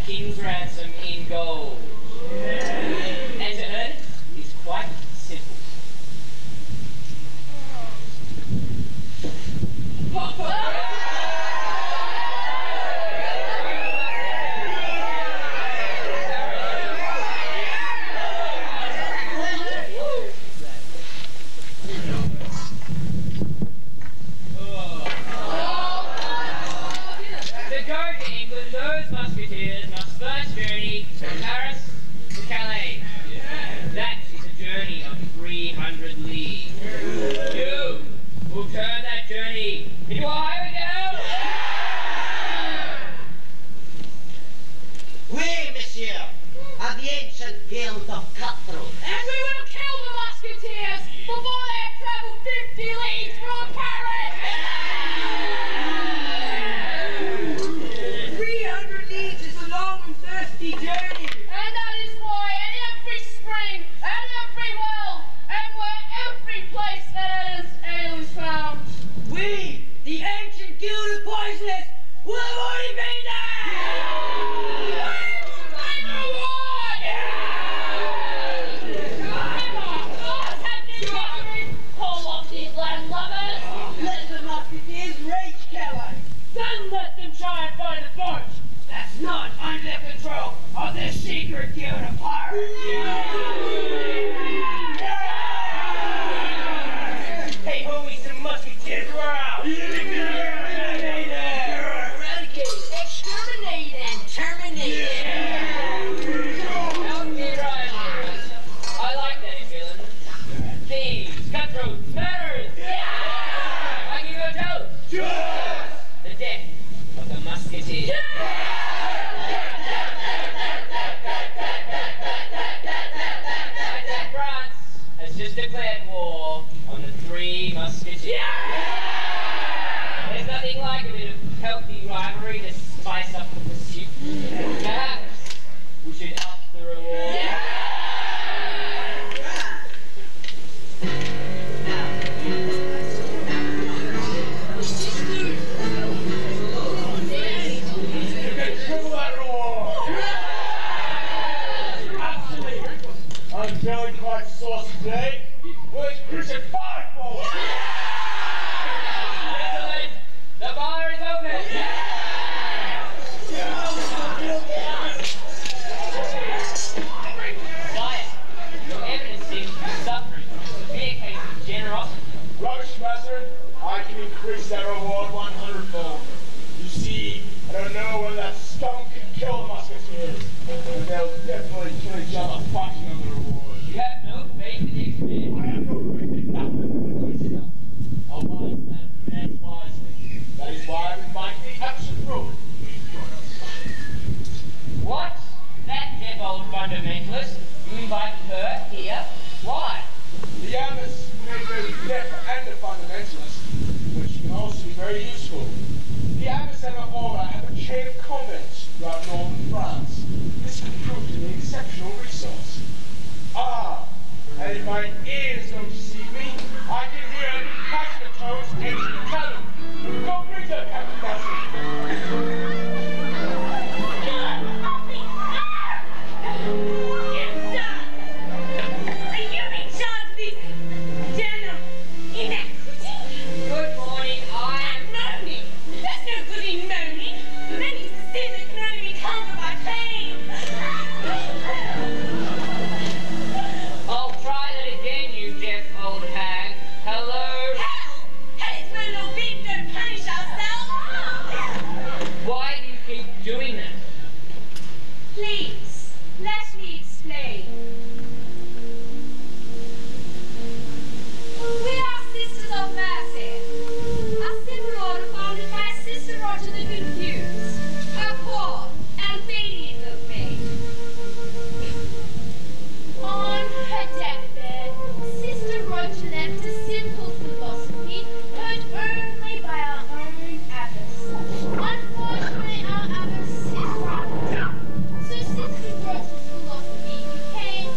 E: king's ransom in gold. And to earn it is quite simple. To go to England, those musketeers must first journey from Paris to Calais. That is a journey of three hundred leagues. You will turn that journey into a highway to hell.
G: We, monsieur, are the ancient guild of cutthroats.
D: And we will kill the musketeers before they have travelled fifty leagues from Paris!
A: Three hundred leagues is a long and thirsty journey.
D: And that is why in every spring, and every well, and where every place that is ale is found,
A: We, the ancient guild of poisoners, will have already been there!
D: I know why! What have you done? Call off these landlubbers!
A: Let the musketeers reach Calais. Then let them try and find a boat. That's not under control of the secret guild of pirates.
B: Hey, homies and musketeers, we're out!
A: Eradicate, exterminate, and terminate.
E: Healthy riders. I like that in villains. Thieves, cutthroats, murderers. I give you a toast. The death of the musketeers. France has just declared war on the Three Musketeers. There's nothing like a bit of healthy rivalry to spice up the pursuit. Perhaps we should up the reward.
C: You can triple that reward. Actually, I'm feeling quite saucy today. Where's Chris at five for?
E: Gentlemen, the bar is open. Sire, your evidence seems to be suffering from severe case of generosity.
C: Rubbish, Master. I can increase that reward one hundred fold. You see, I don't know whether that scum can kill the musketeers, but they'll definitely kill each other fighting on the reward.
E: You have no faith in these men.
C: I have no faith in nothing. A wise man plans wisely. That is why we fight the absent rule.
E: What? That deaf old fundamentalist? You invited her here? Why?
C: The abbess may be deaf and a fundamentalist, but she can also be very useful. The abbess and her order have a chain of convents throughout northern France. This could prove to be an exceptional resource. Ah, and if my ears don't deceive me, I can hear the passionate tones ancient Italian. Go bring her, Captain Nelson.
E: Good morning, I'm
D: moaning! There's no good in moaning! Many's the sin that can only be conquered by pain!
E: I'll try that again, you deaf old hag. Hello?
D: Hell! Hell is when no big don't punish ourselves!
E: Why do you keep doing that?
F: Please, let me explain. We are Sisters of Mercy, a civil order founded by Sister Roger the Confused, a poor and vain little maid. On her deathbed, Sister Roger left a simple philosophy heard only by our own abbess. Unfortunately, our abbess is right. So Sister Roger's philosophy became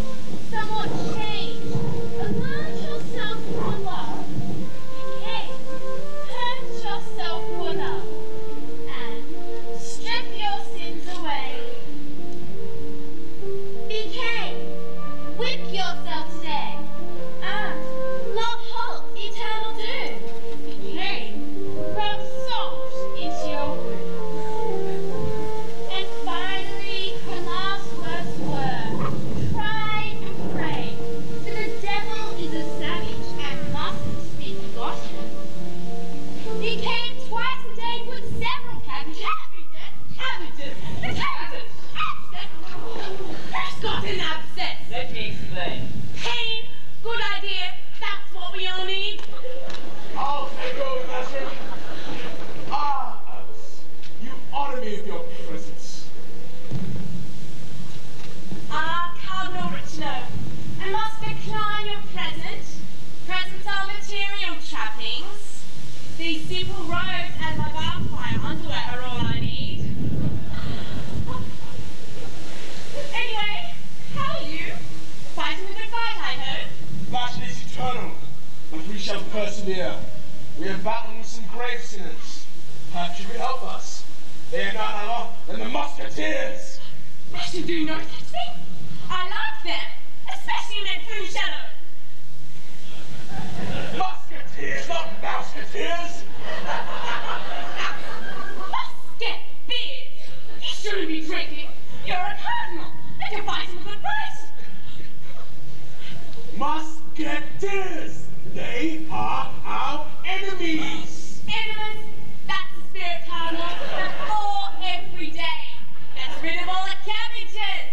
F: simple robes and my vampire underwear are all I need. Anyway, how are you? Fighting a good fight, I hope.
C: Battle is eternal, but we shall persevere. We are battling with some grave sinners. Perhaps you could help us. They are none other than the Musketeers.
F: Yes, you do know that thing. I like them, especially men through shadow.
C: Musketeers, not Mouseketeers.
F: Musket beard! You shouldn't be drinking. You're a cardinal, and you're fighting a good fight.
C: Musketeers! They are our enemies!
F: Enemies, that's the spirit, cardinal. Four every day. That's rid of all the cabbages.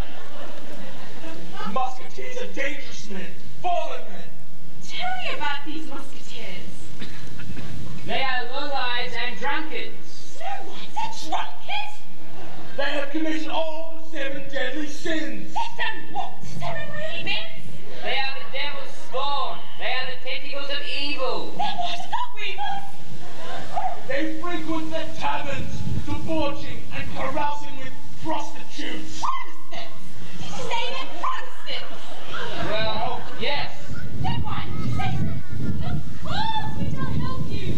C: Musketeers are dangerous men, fallen men.
F: Tell me about these musketeers.
E: They are lowlives and drunkards.
F: No one's a drunkard.
C: They have committed all the seven deadly sins.
F: They've done what? Seven ravens?
E: They are the devil's spawn. They are the tentacles of evil.
F: Then what about weavers?
C: They frequent the taverns, debauching and carousing with prostitutes.
F: Protestants? Did you say they're Protestants?
E: Well, yes.
F: Then why did you say so? Of course we shall help you.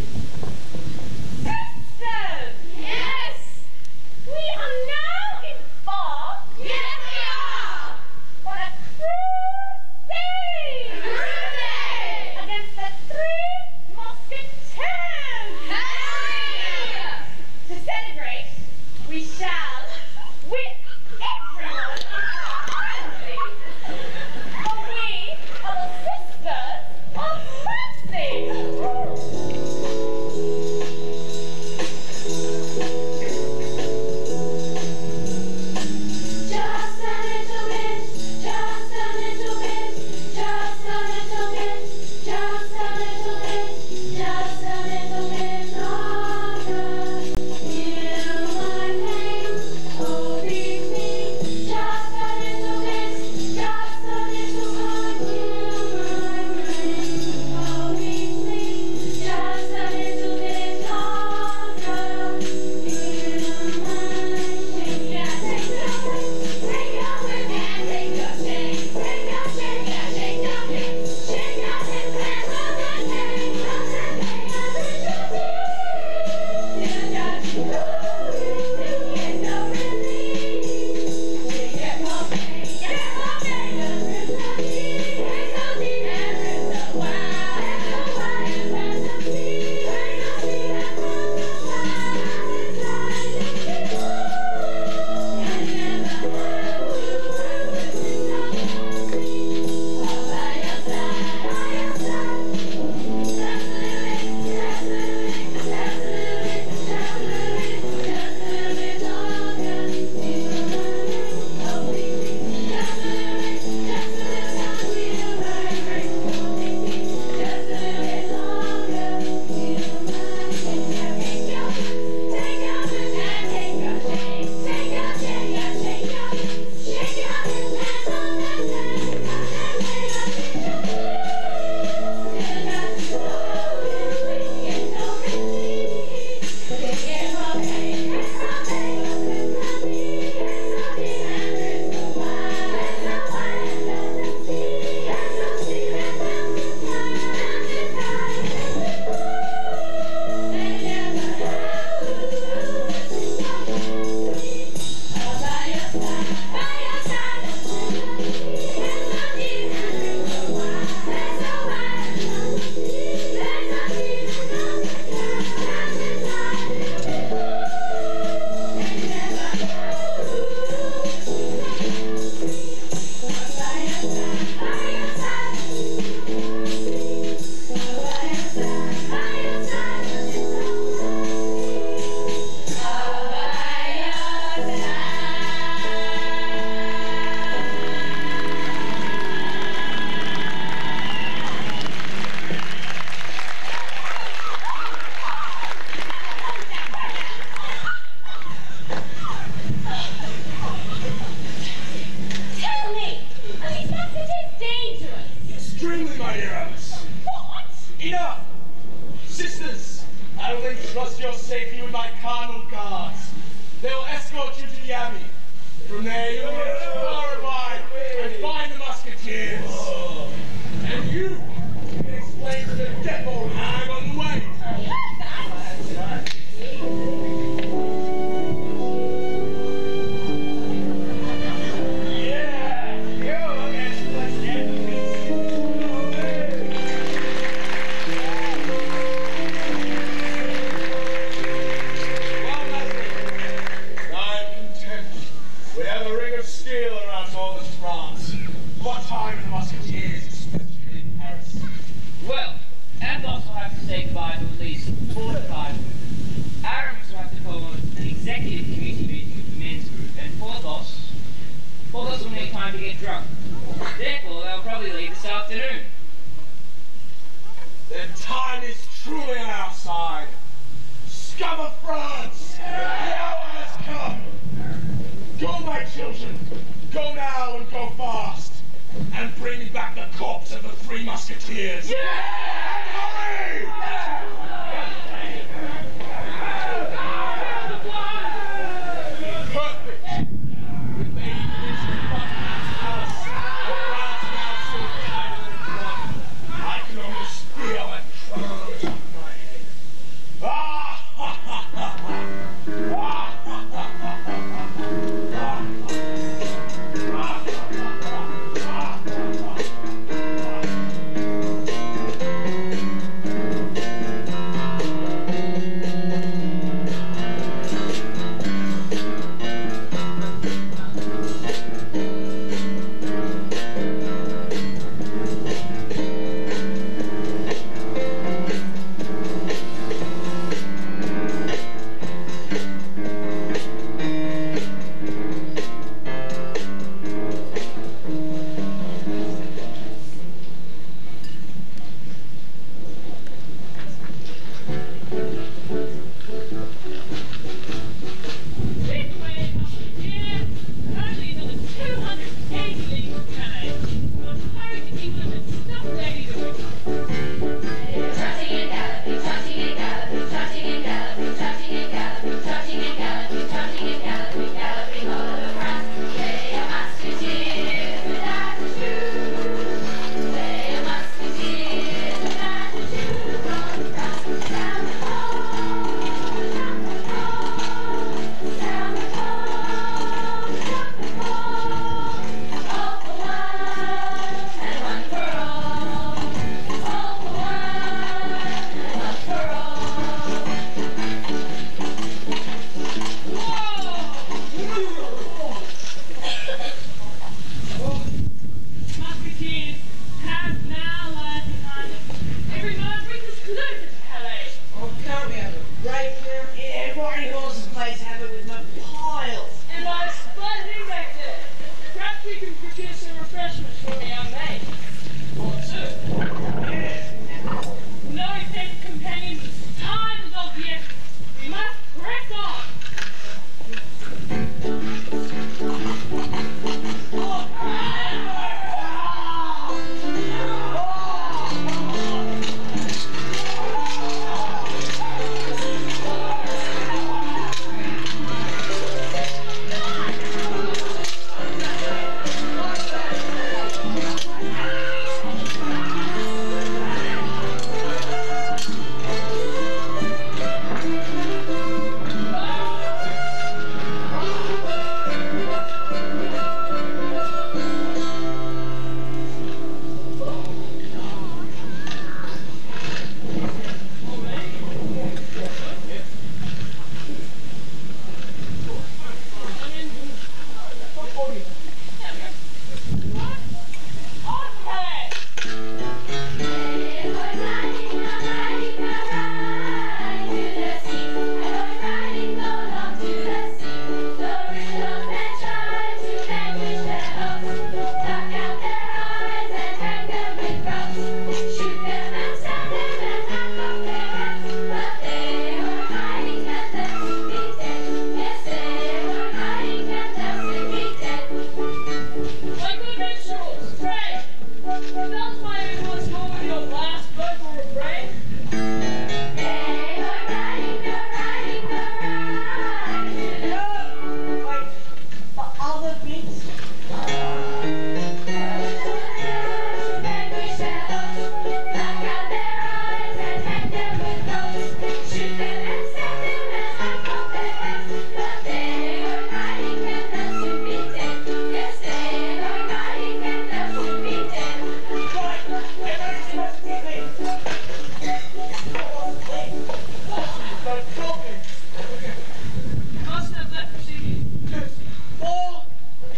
F: Sisters! Yes! We are now embarked. Yes, we are! On a crusade! Crusade! Against the Three Musketeers! Hallelujah! To celebrate, we shall whip
C: there you'll get horrified and find the Musketeers. And you can explain to the devil hang on the way.
E: Well, Athos will have to say goodbye to at least four to five. Aramis will have to call an executive committee meeting with the men's group, and Porthos, Porthos will need time to get drunk. Therefore, they'll probably leave this afternoon.
C: Then time is truly on our side. Scum of France! The hour has come! Go, my children! Go now and go fast! And bring me back the corpse of the Three Musketeers! Yeah! Hurry! Perfect! With Lady Elizabeth Buckingham's palace, the France now so tight in the front, I can almost feel a crown atop my head. Ah! Ha ha ha ha! Ah! Ha ha ha ha ha! Ah!
F: Ah!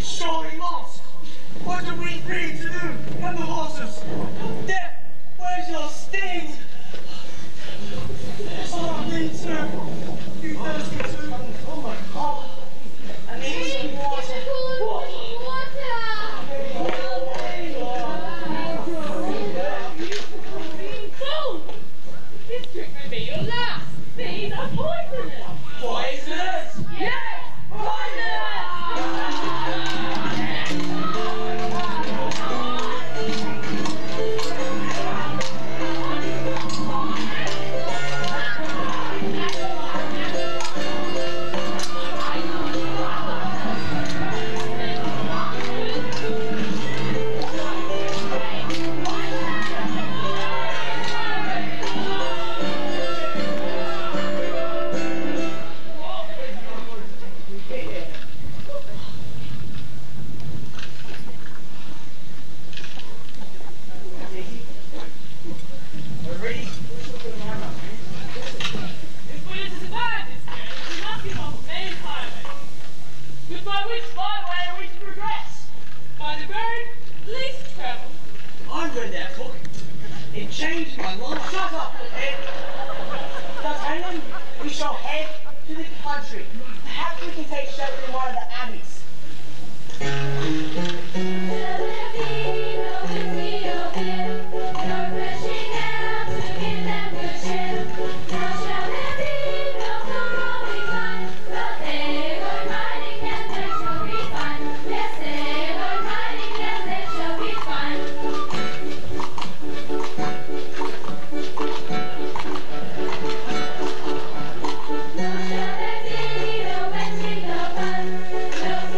A: Surely not! What do we need to do? And the horses? Death, where's your sting? Oh, me too. You thirsty too? Oh my God. I need some water.
D: This drink may be your last. These are poisonous.
A: Poisonous?
D: Yes, poisonous.
A: I read that book. It changed my life. Shut up, Ed. D'Artagnan, we shall head to the country. Perhaps we can take shelter in one of the abbeys.
F: No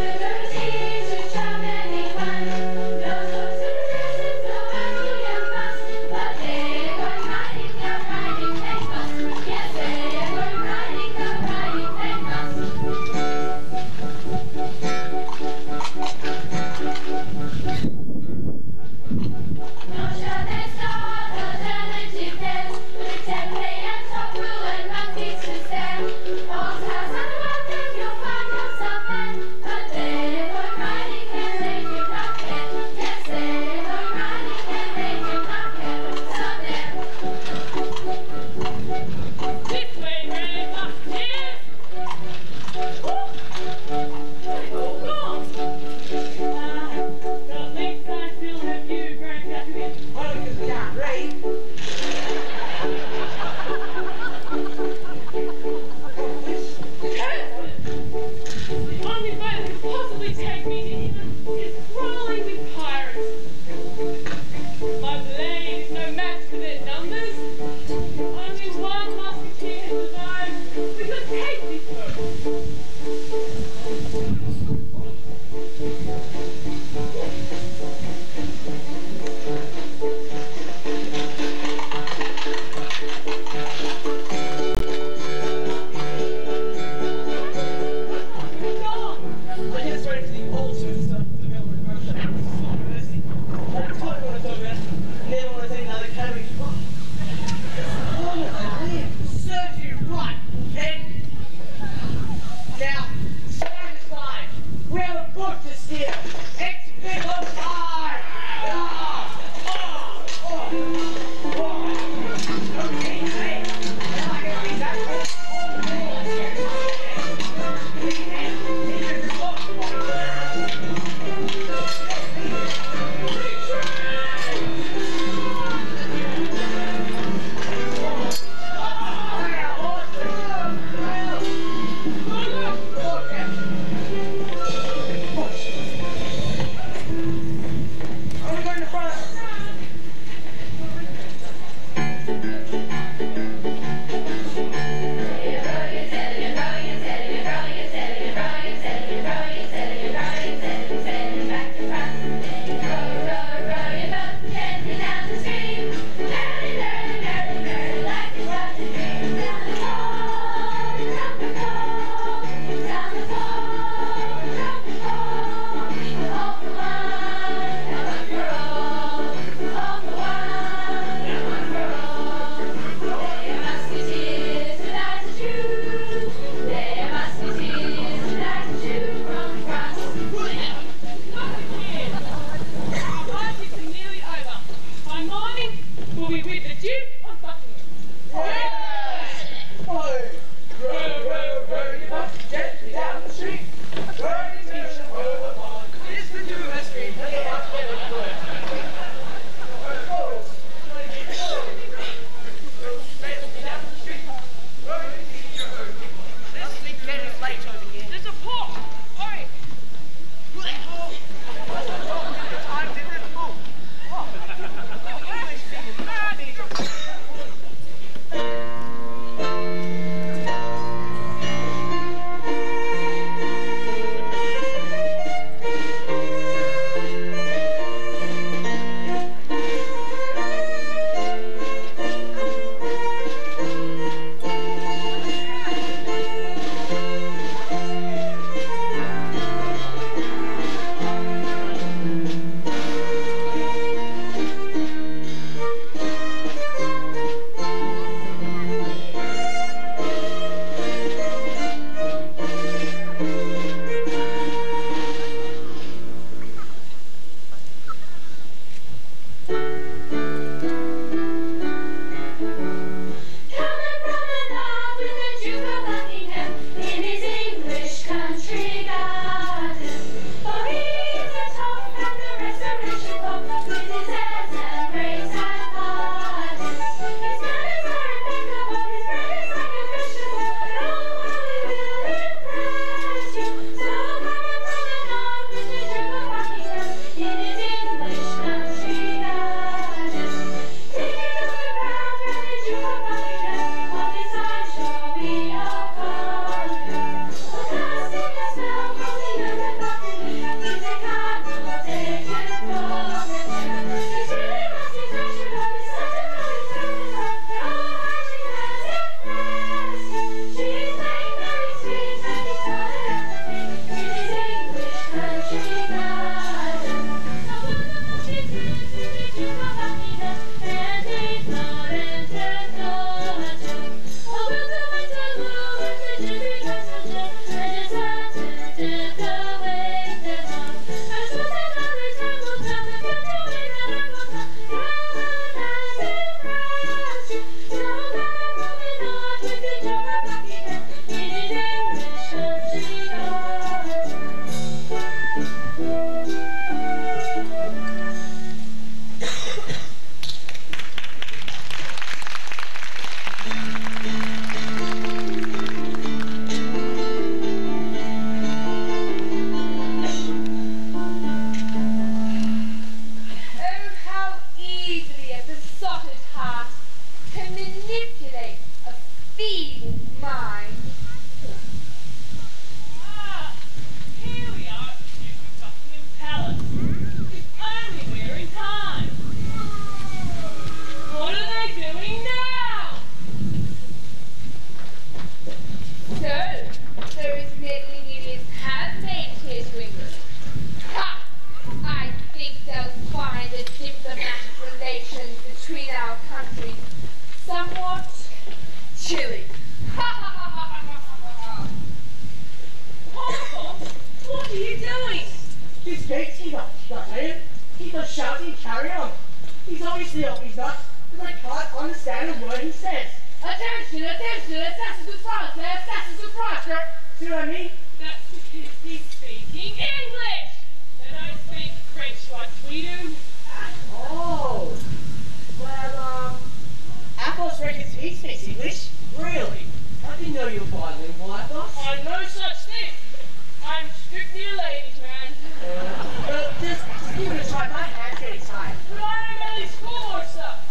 A: speaks, he got, got him. He got shouting, carry on. He's obviously off his nuts, because I can't understand a word he says.
D: Attention, attention, assassin to France, assassin to France.
A: See what I mean?
D: That's because he's speaking English. They don't speak French like we do.
A: Oh. Well, um, Athos reckons he speaks English.
B: Really? I didn't know you were bilingual, Athos.
D: I'm no such thing. I'm strictly a ladies' man.
A: Uh, well, just, just give it a try. My hand's getting tired.
D: But I don't know these schoolboy stuff.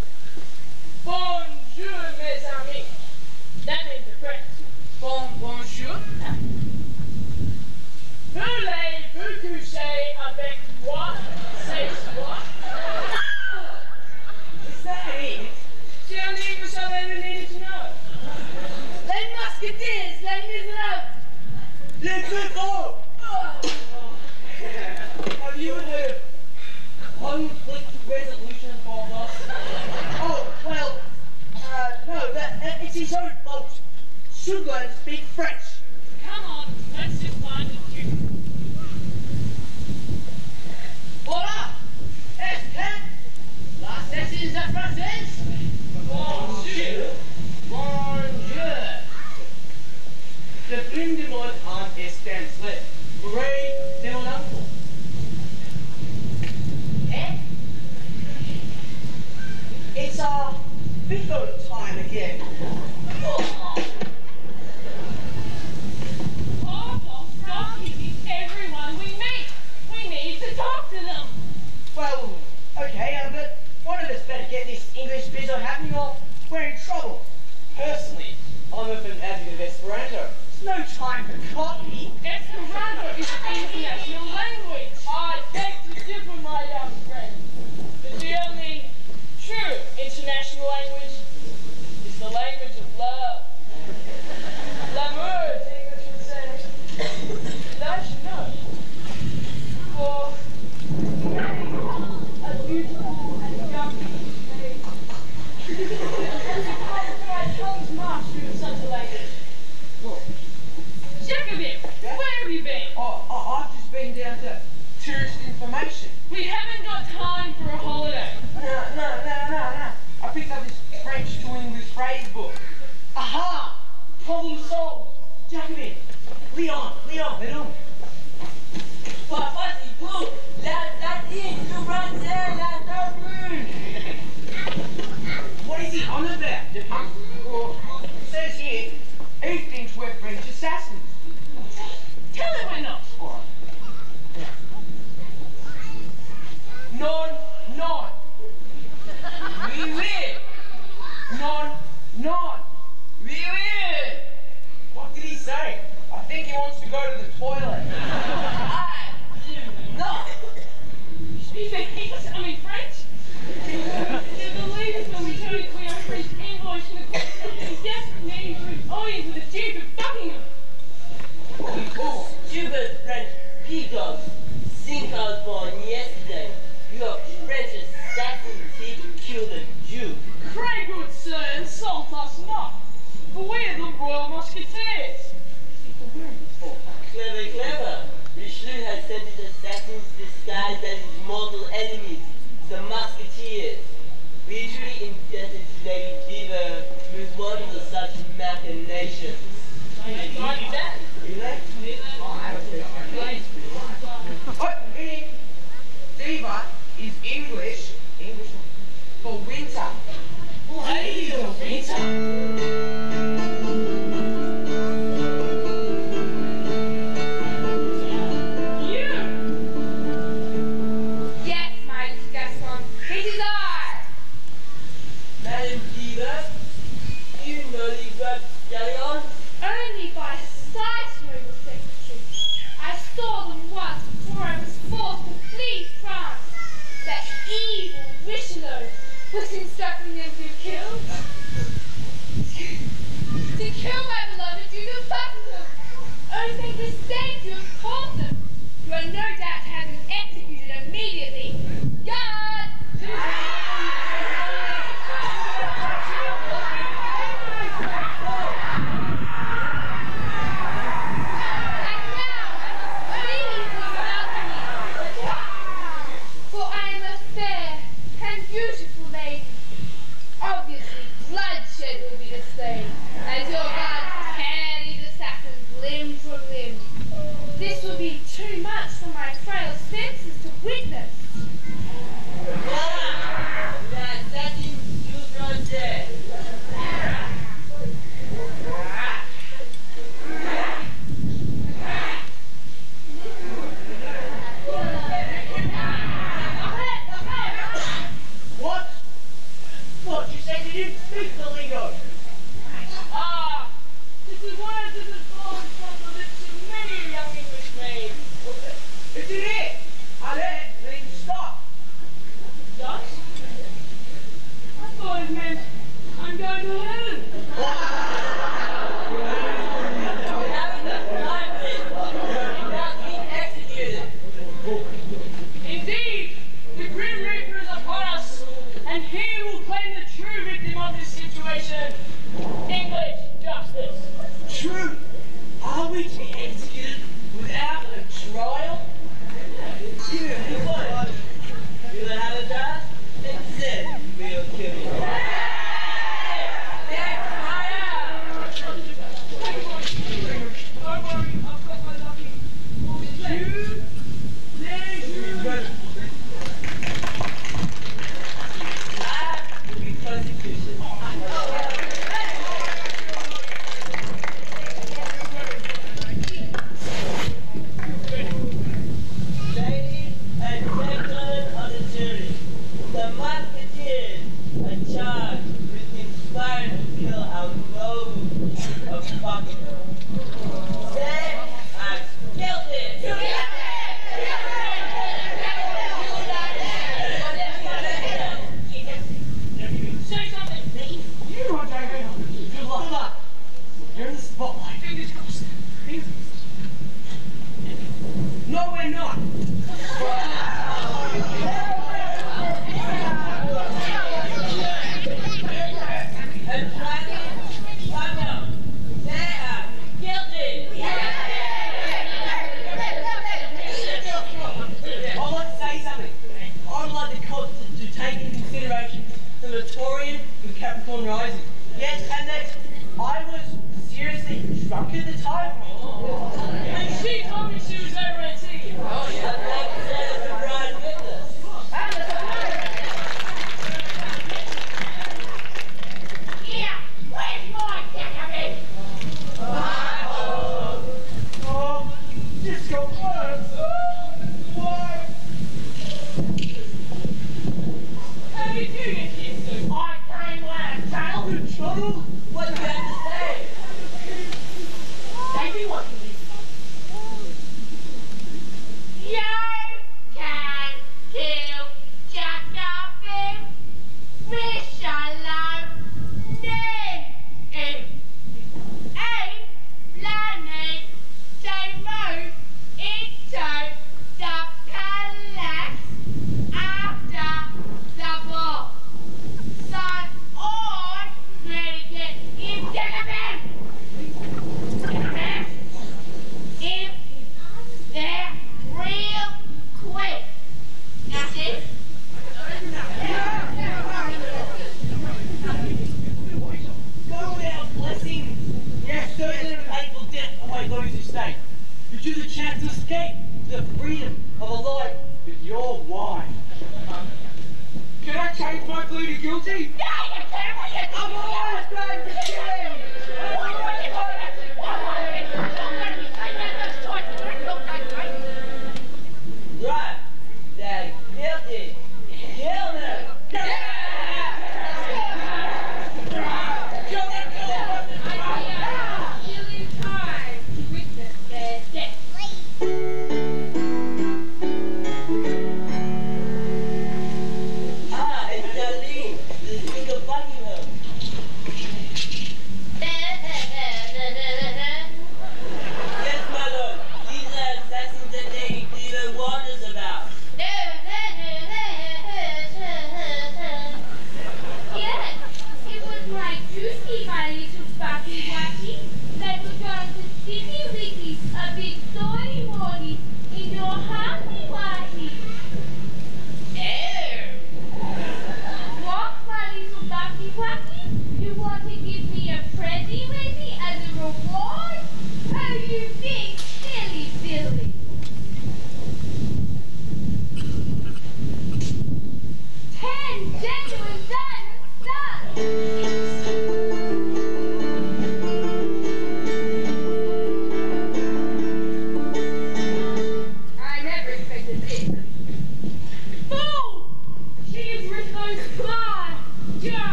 D: Bonjour, mes amis. That means in French.
B: Bon, bonjour.
D: Voulez-vous coucher avec moi ce soir?
A: Is that it?
D: C'est the only English I've ever needed to know. Les Musketeers, les Miserables.
A: Les good oh.
B: Have you ever heard of conflict resolution, Athos?
A: Oh, well, uh, no, that, uh, it's his own fault. Should learn to speak French.
D: Come on, let's just find a cue.
G: Voilà! Est-ce que la session de français?
D: Bonjour.
G: Bonjour!
B: The plume de mode on est stanslip. Hooray, c'est mon uncle.
G: Eh?
A: It's our bingo time again.
D: Pardon, stop hitting everyone we meet. We need to talk to them.
A: Well, okay, uh, but one of us better get this English bizzo happening or we're in trouble.
B: Personally, I'm with an adjective Esperanto.
A: It's no time for copy.
D: Esperanto is an international language. I beg to differ, my young friend. But the only true international language is the language of love. L'amour, as English would say. That you know. For many a beautiful and young maid. My tongue's march through such a language. Jacobin,
B: Yeah?
D: where have you been?
B: Oh, I- I've just been down to tourist information.
D: We haven't got time for a holiday.
B: No, no, no, no, no. I picked up this French to English phrase book.
A: Aha! Problem solved. Jacobin. Leon, Leon, Leon.
G: Papa, c'est tout! La Latine, le français, la Dormune!
B: What is he on about? The punk? Or, it says here, he thinks we're French assassins.
D: Tell me we're not.
B: Alright. Non, non. Oui, oui. Non, non. Oui, oui. What did he say? I think he wants to go to the toilet.
G: I do not!
D: You speak English, I mean French? You believe us when we tell you that we are French envoys from the Queen and desperate need for an audience with the Duke of Buckingham.
B: Oh,
G: Stupid French peacocks sink out born yesterday. Your French assassins here to kill the Duke.
D: Pray, good sir, insult us not, for we are the Royal Musketeers.
G: Clever, clever. Richelieu has sent his assassins disguised as his mortal enemies, the Musketeers. We truly indebted to Lady Diva, who is one of such machinations.
D: Like that.
B: really? What? Meaning, diva is English, English for winter.
G: Lady of winter?
F: Yes, my Gaston, it is I.
G: Madame Diva, you nollywood gallant.
F: Only by sight, noble secretary. I saw them once before I was forced to flee France. That evil Richelieu was instructing them to kill. to kill my beloved Duke of Buckingham. Oh, they disdain to have caught them. You are no doubt to have them executed immediately. Guard! And now, please dismount me. senses to witness.
G: Voila! The assassin children dead.
B: What? What? You said you didn't speak the lingo?
D: Ah, this is words that have gone from the lips of many a young English maid.
B: Isn't it? Ale means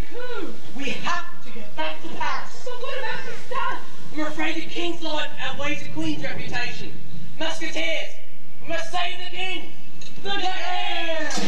B: coup. We have to get back to Paris.
D: But what about the stuff?
B: I'm afraid the king's life outweighs the queen's reputation. Musketeers, we must save the king. The king!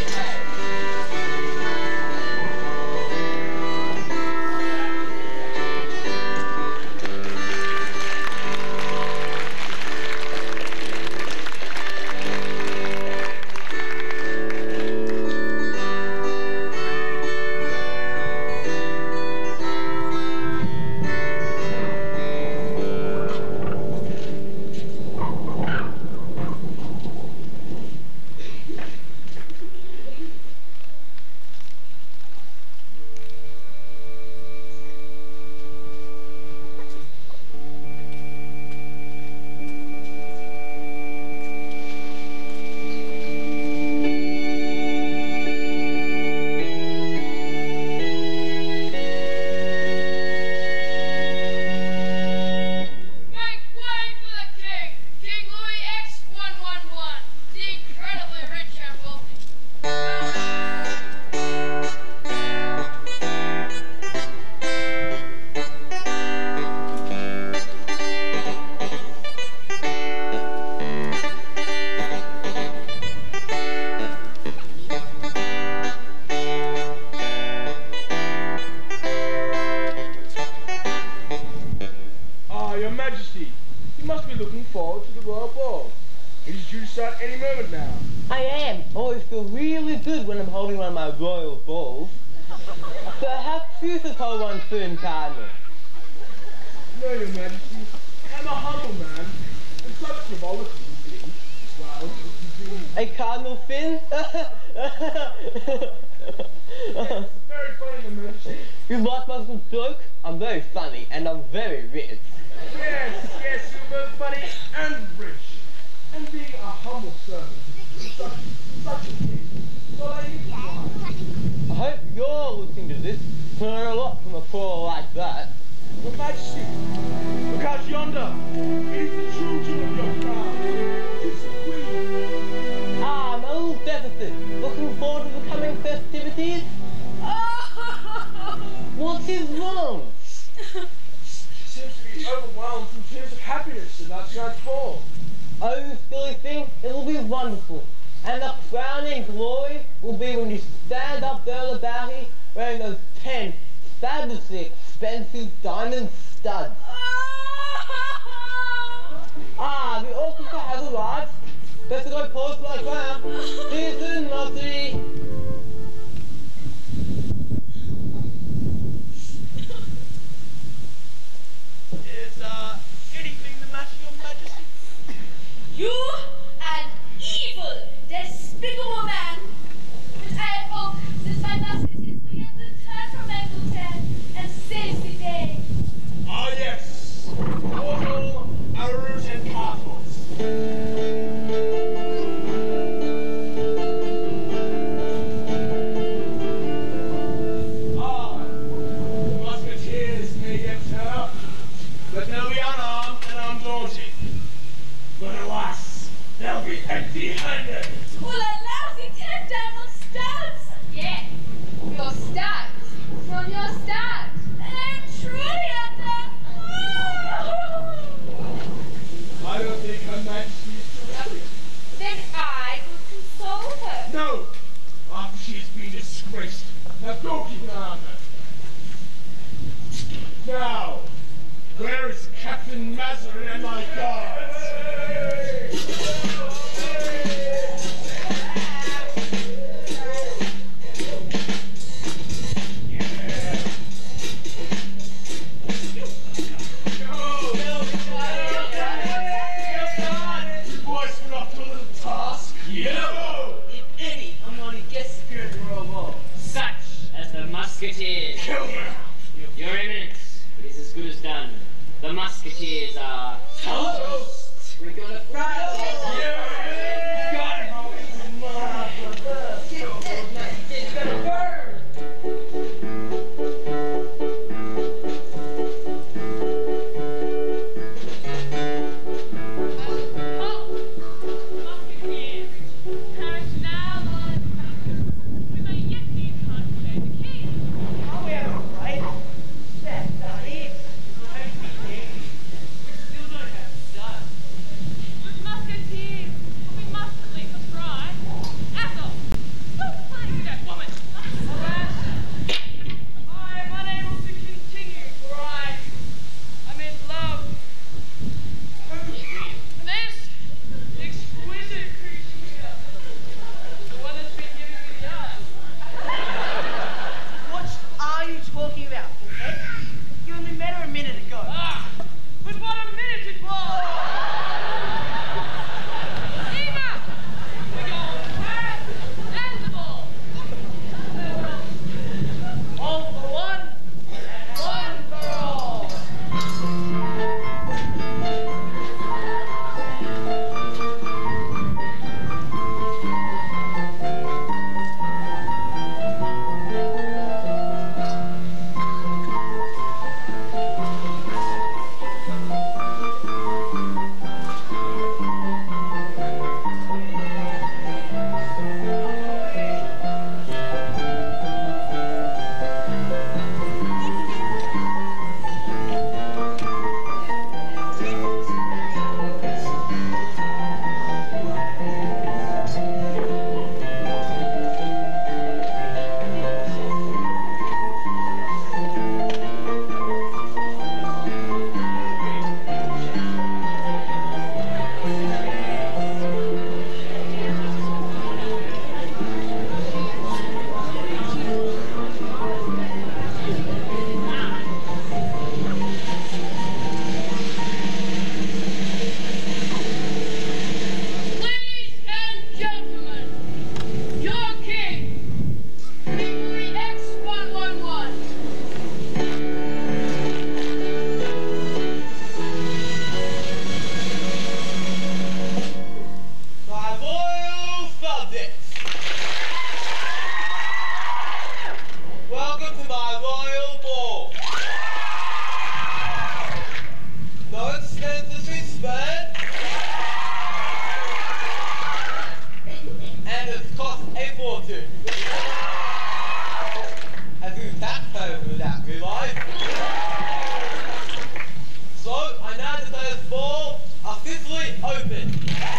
E: Musketeers. Your Eminence, it is as good as done. The Musketeers are toast.
B: We're gonna fry them.
C: Yeah! Got it,
B: It's gonna burn.
A: talking about, bullhead? You only met her a minute ago.
C: Ah! But what a minute it was! Eva! We go fast and the ball!
A: All for one, and one for all.
D: Ladies and gentlemen, your king, Victory X one one one.
B: My loyal subjects, welcome to my royal ball. No expenses be spared, and it's cost a fortune. As you taxpayers without realize. So I now declare this ball officially open.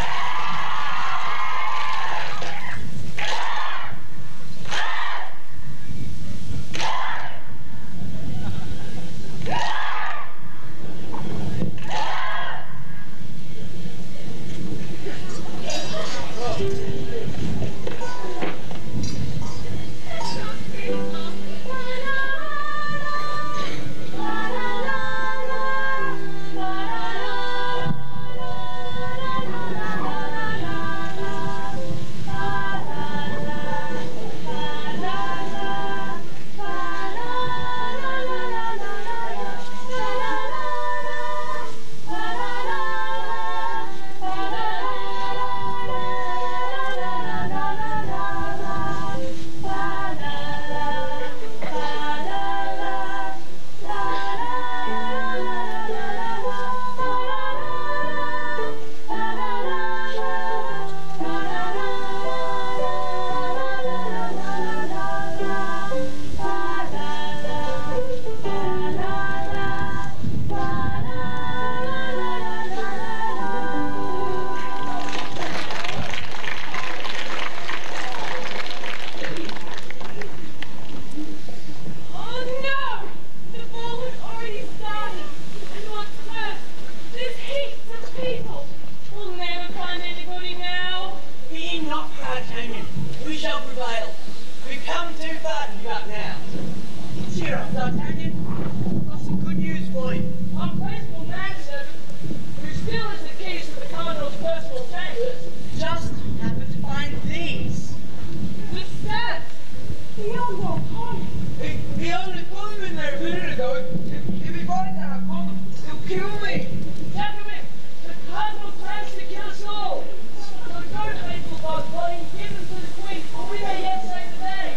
F: Oh no! The ball has already started. And what's worse, there's heaps of people. We'll never find anybody now.
G: Be not proud, Damien. We shall prevail. We've come too far to give up now. Cheer up, D'Artagnan. Got some good news for you.
C: Our faithful manservant, who still has the keys to the Cardinal's personal chambers,
G: Just happened to find these.
C: the stats,
F: The young girl, Connie.
G: He, he only put them in there a minute ago. If, if he finds out I called him, he'll kill me.
C: gentlemen, the Cardinal plans to kill us all. So don't faithful God's body, give them to the Queen, or we may yet save the day.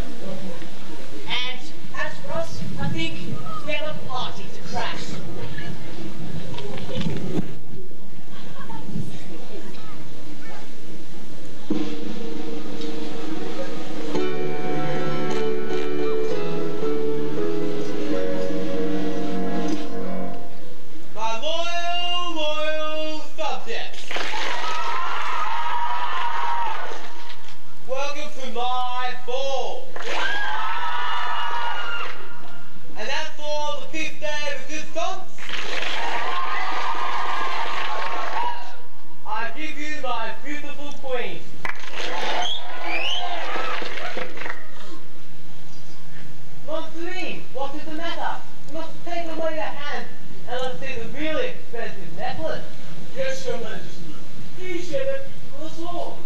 G: And as for us, I think we have a party to crash.
B: My either. We must take them away their hands and let us see the really expensive necklace.
C: Yes, Your Majesty. He said that for us all.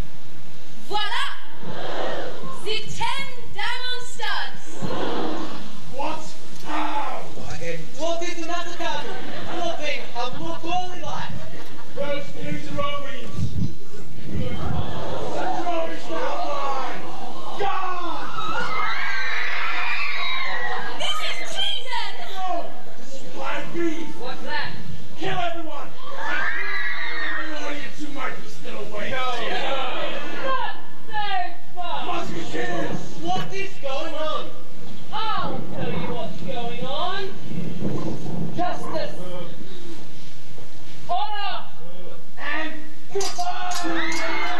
F: Voila! The ten diamond studs!
C: What? How?
B: What is the matter, Cardinal? Nothing. I'm more closely like.
C: Those things are always. That's always not mine. God!
F: This is treason!
C: No! This is Plan B.
E: What's that?
C: Kill everyone! The audience who might be still awake.
D: Not so far.
C: Musketeers!
B: What is going on?
D: I'll tell you what's going on. Justice. Order.
C: And goodbye!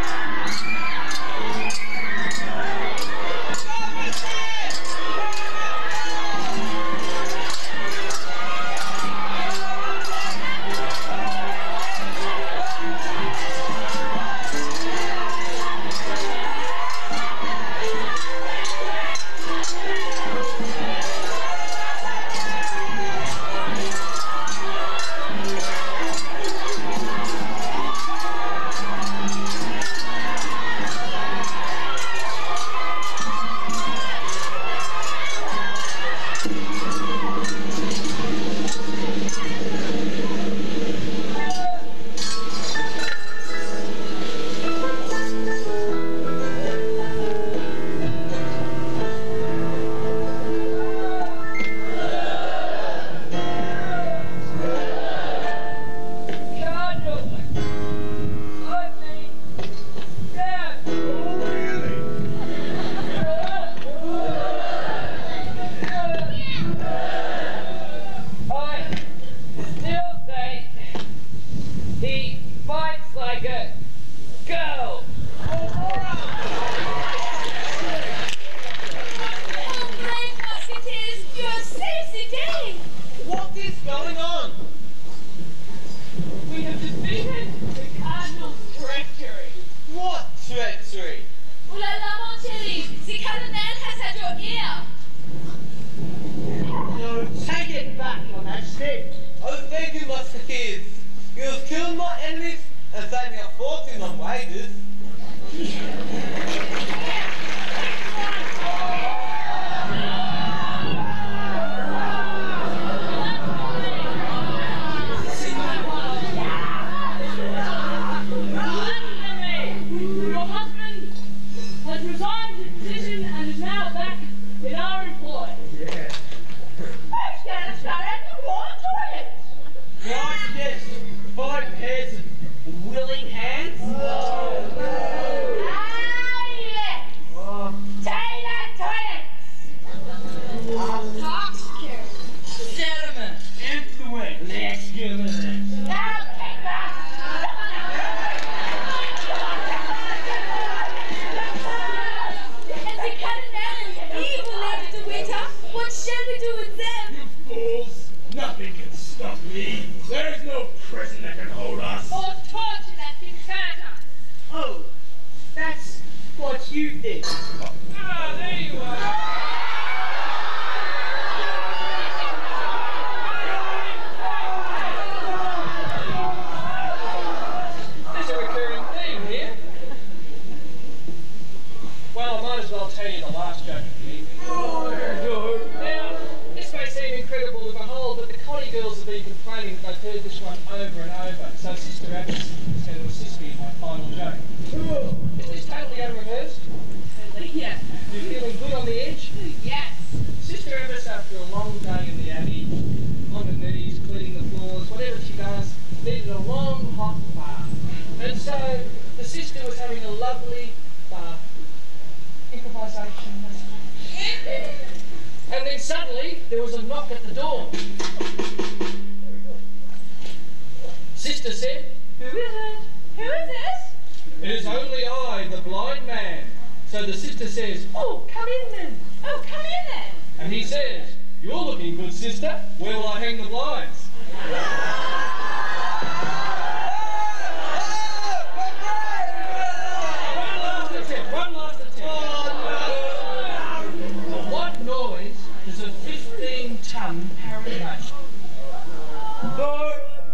A: um, paradise.
C: No.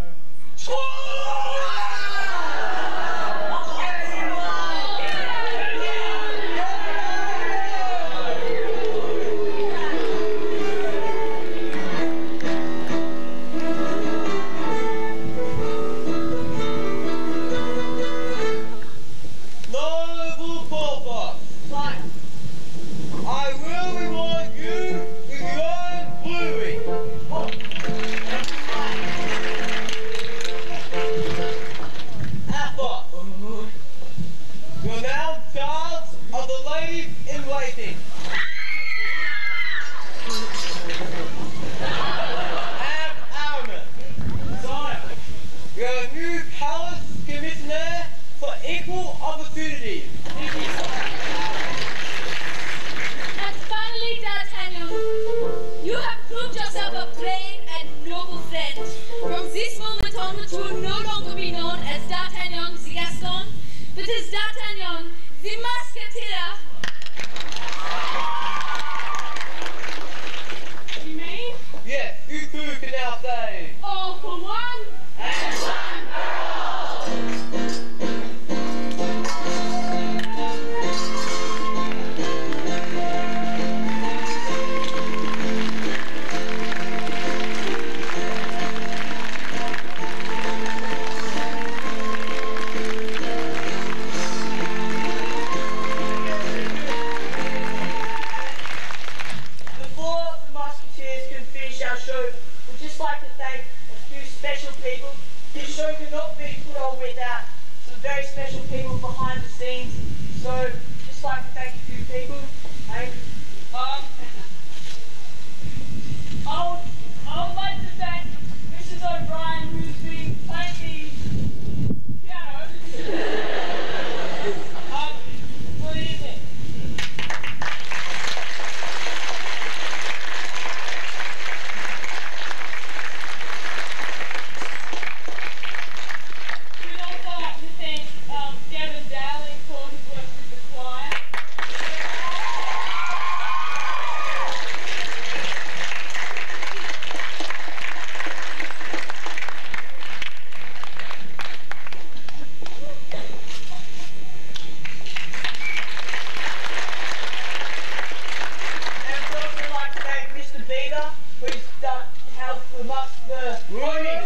B: Noble Papa, I will reward you with your own brewery. Appa, you are now in charge of the ladies in waiting. And Aramis,
A: Sire,
B: you are a new palace commissioner for equal opportunities.
F: And finally, D'Artagnan, you have proved yourself a brave and noble friend. From this moment onward, you will no longer be known as D'Artagnan the Gascon, but as D'Artagnan the Musketeer.
D: You mean?
B: Yes, you two can now say.
D: All for one?
B: And one girl!
A: before the Musketeers can finish our show, we'd just like to thank a few special people. This show cannot be put on without some very special people behind the scenes. So, just like to thank a few people. Hey,
D: Um, I would, I would like to thank Missus O'Brien, who's been playing the piano. um, for the evening. We'd also like to thank um, Devin Dowling for his work with the choir.
A: and we'd also like to thank Mister Beaver, who's done, helped the mus the
B: Winning!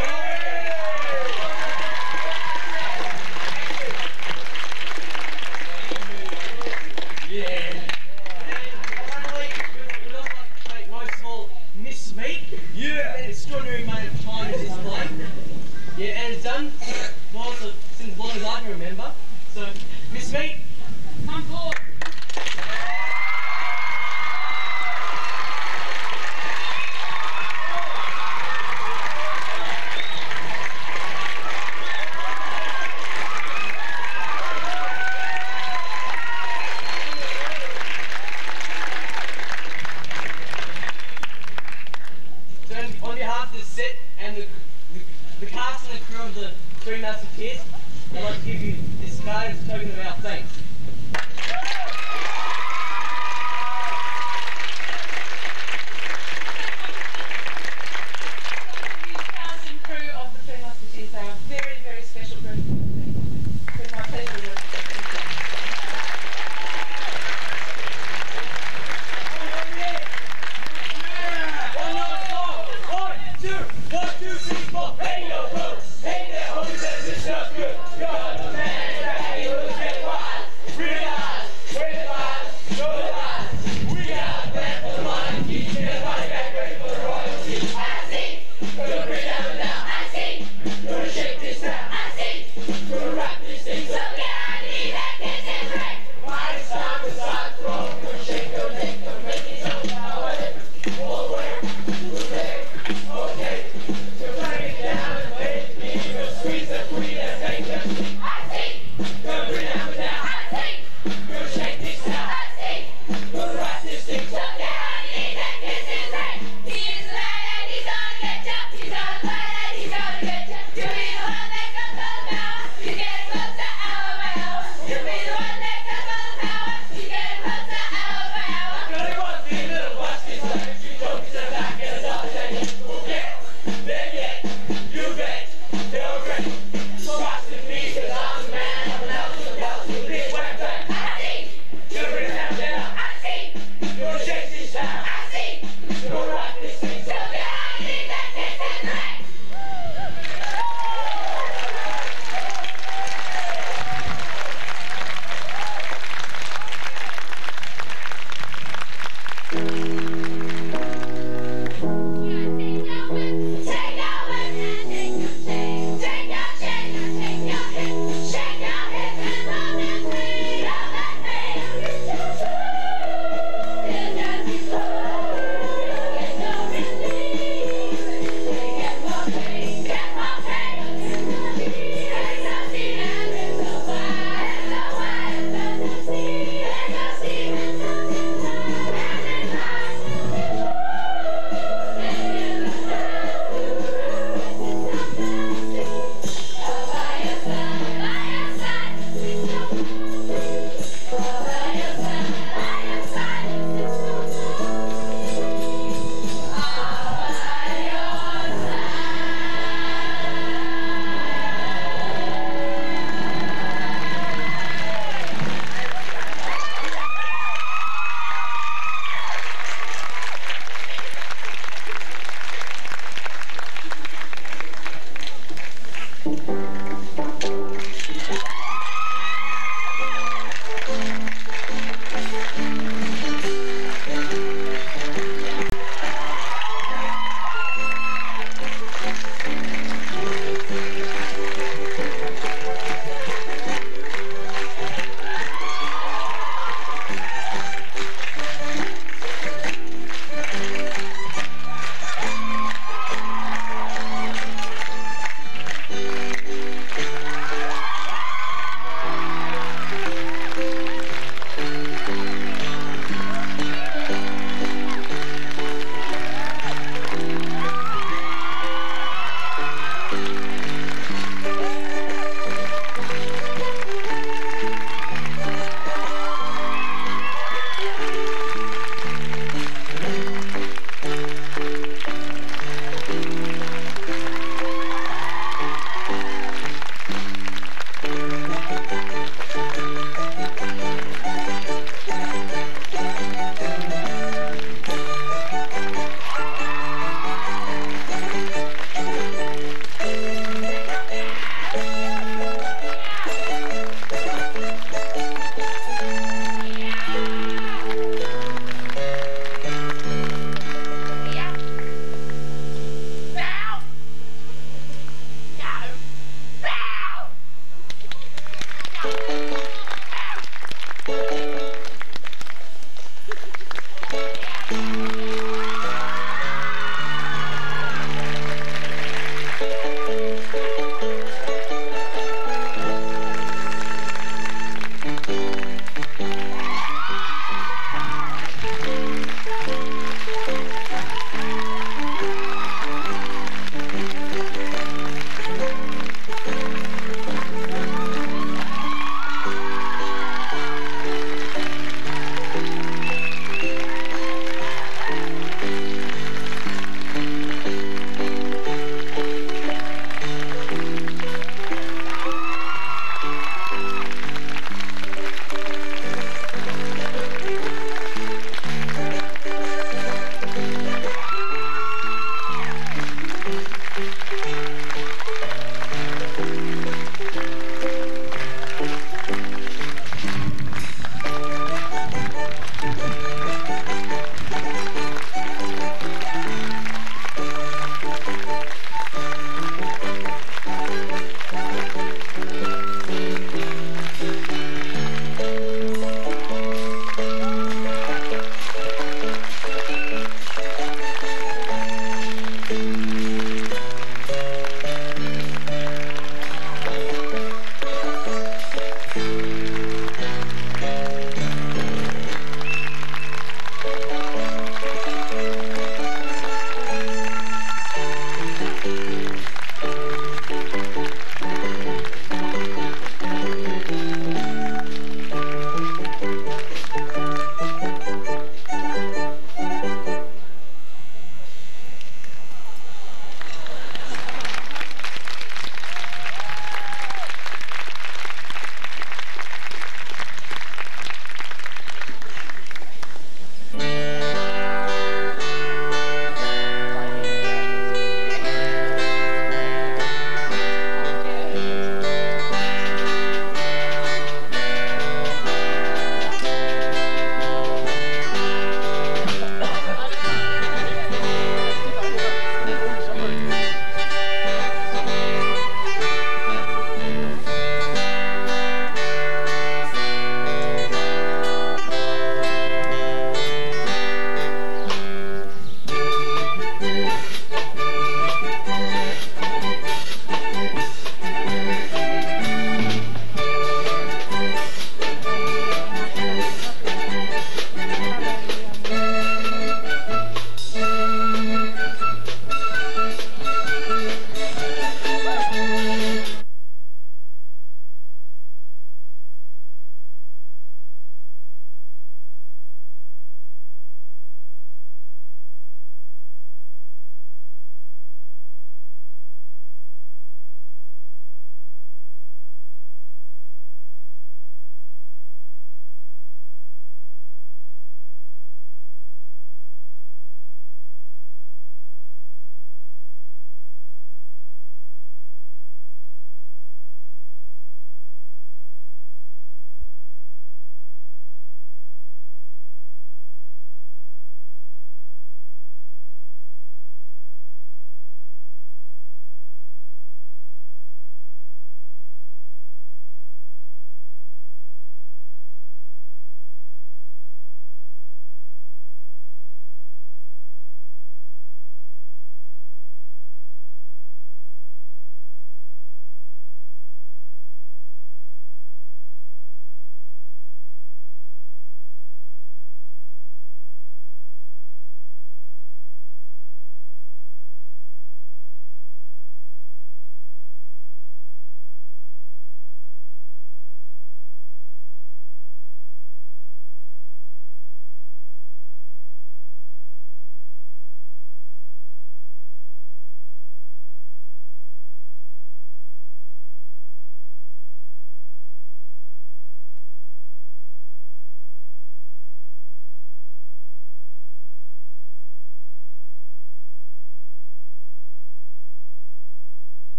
C: Yeah.
B: And finally, we'd also like to thank most of all Miss Meek.
C: Yeah.
B: An extraordinary amount of time in this play. Yeah, and it's done well, so, since as long as I can remember. So, Miss Meek,
D: Come forward.
B: so on behalf of the set and the, the, the cast and the crew of the Three Musketeers, I'd like to give you this card as a token of our thanks.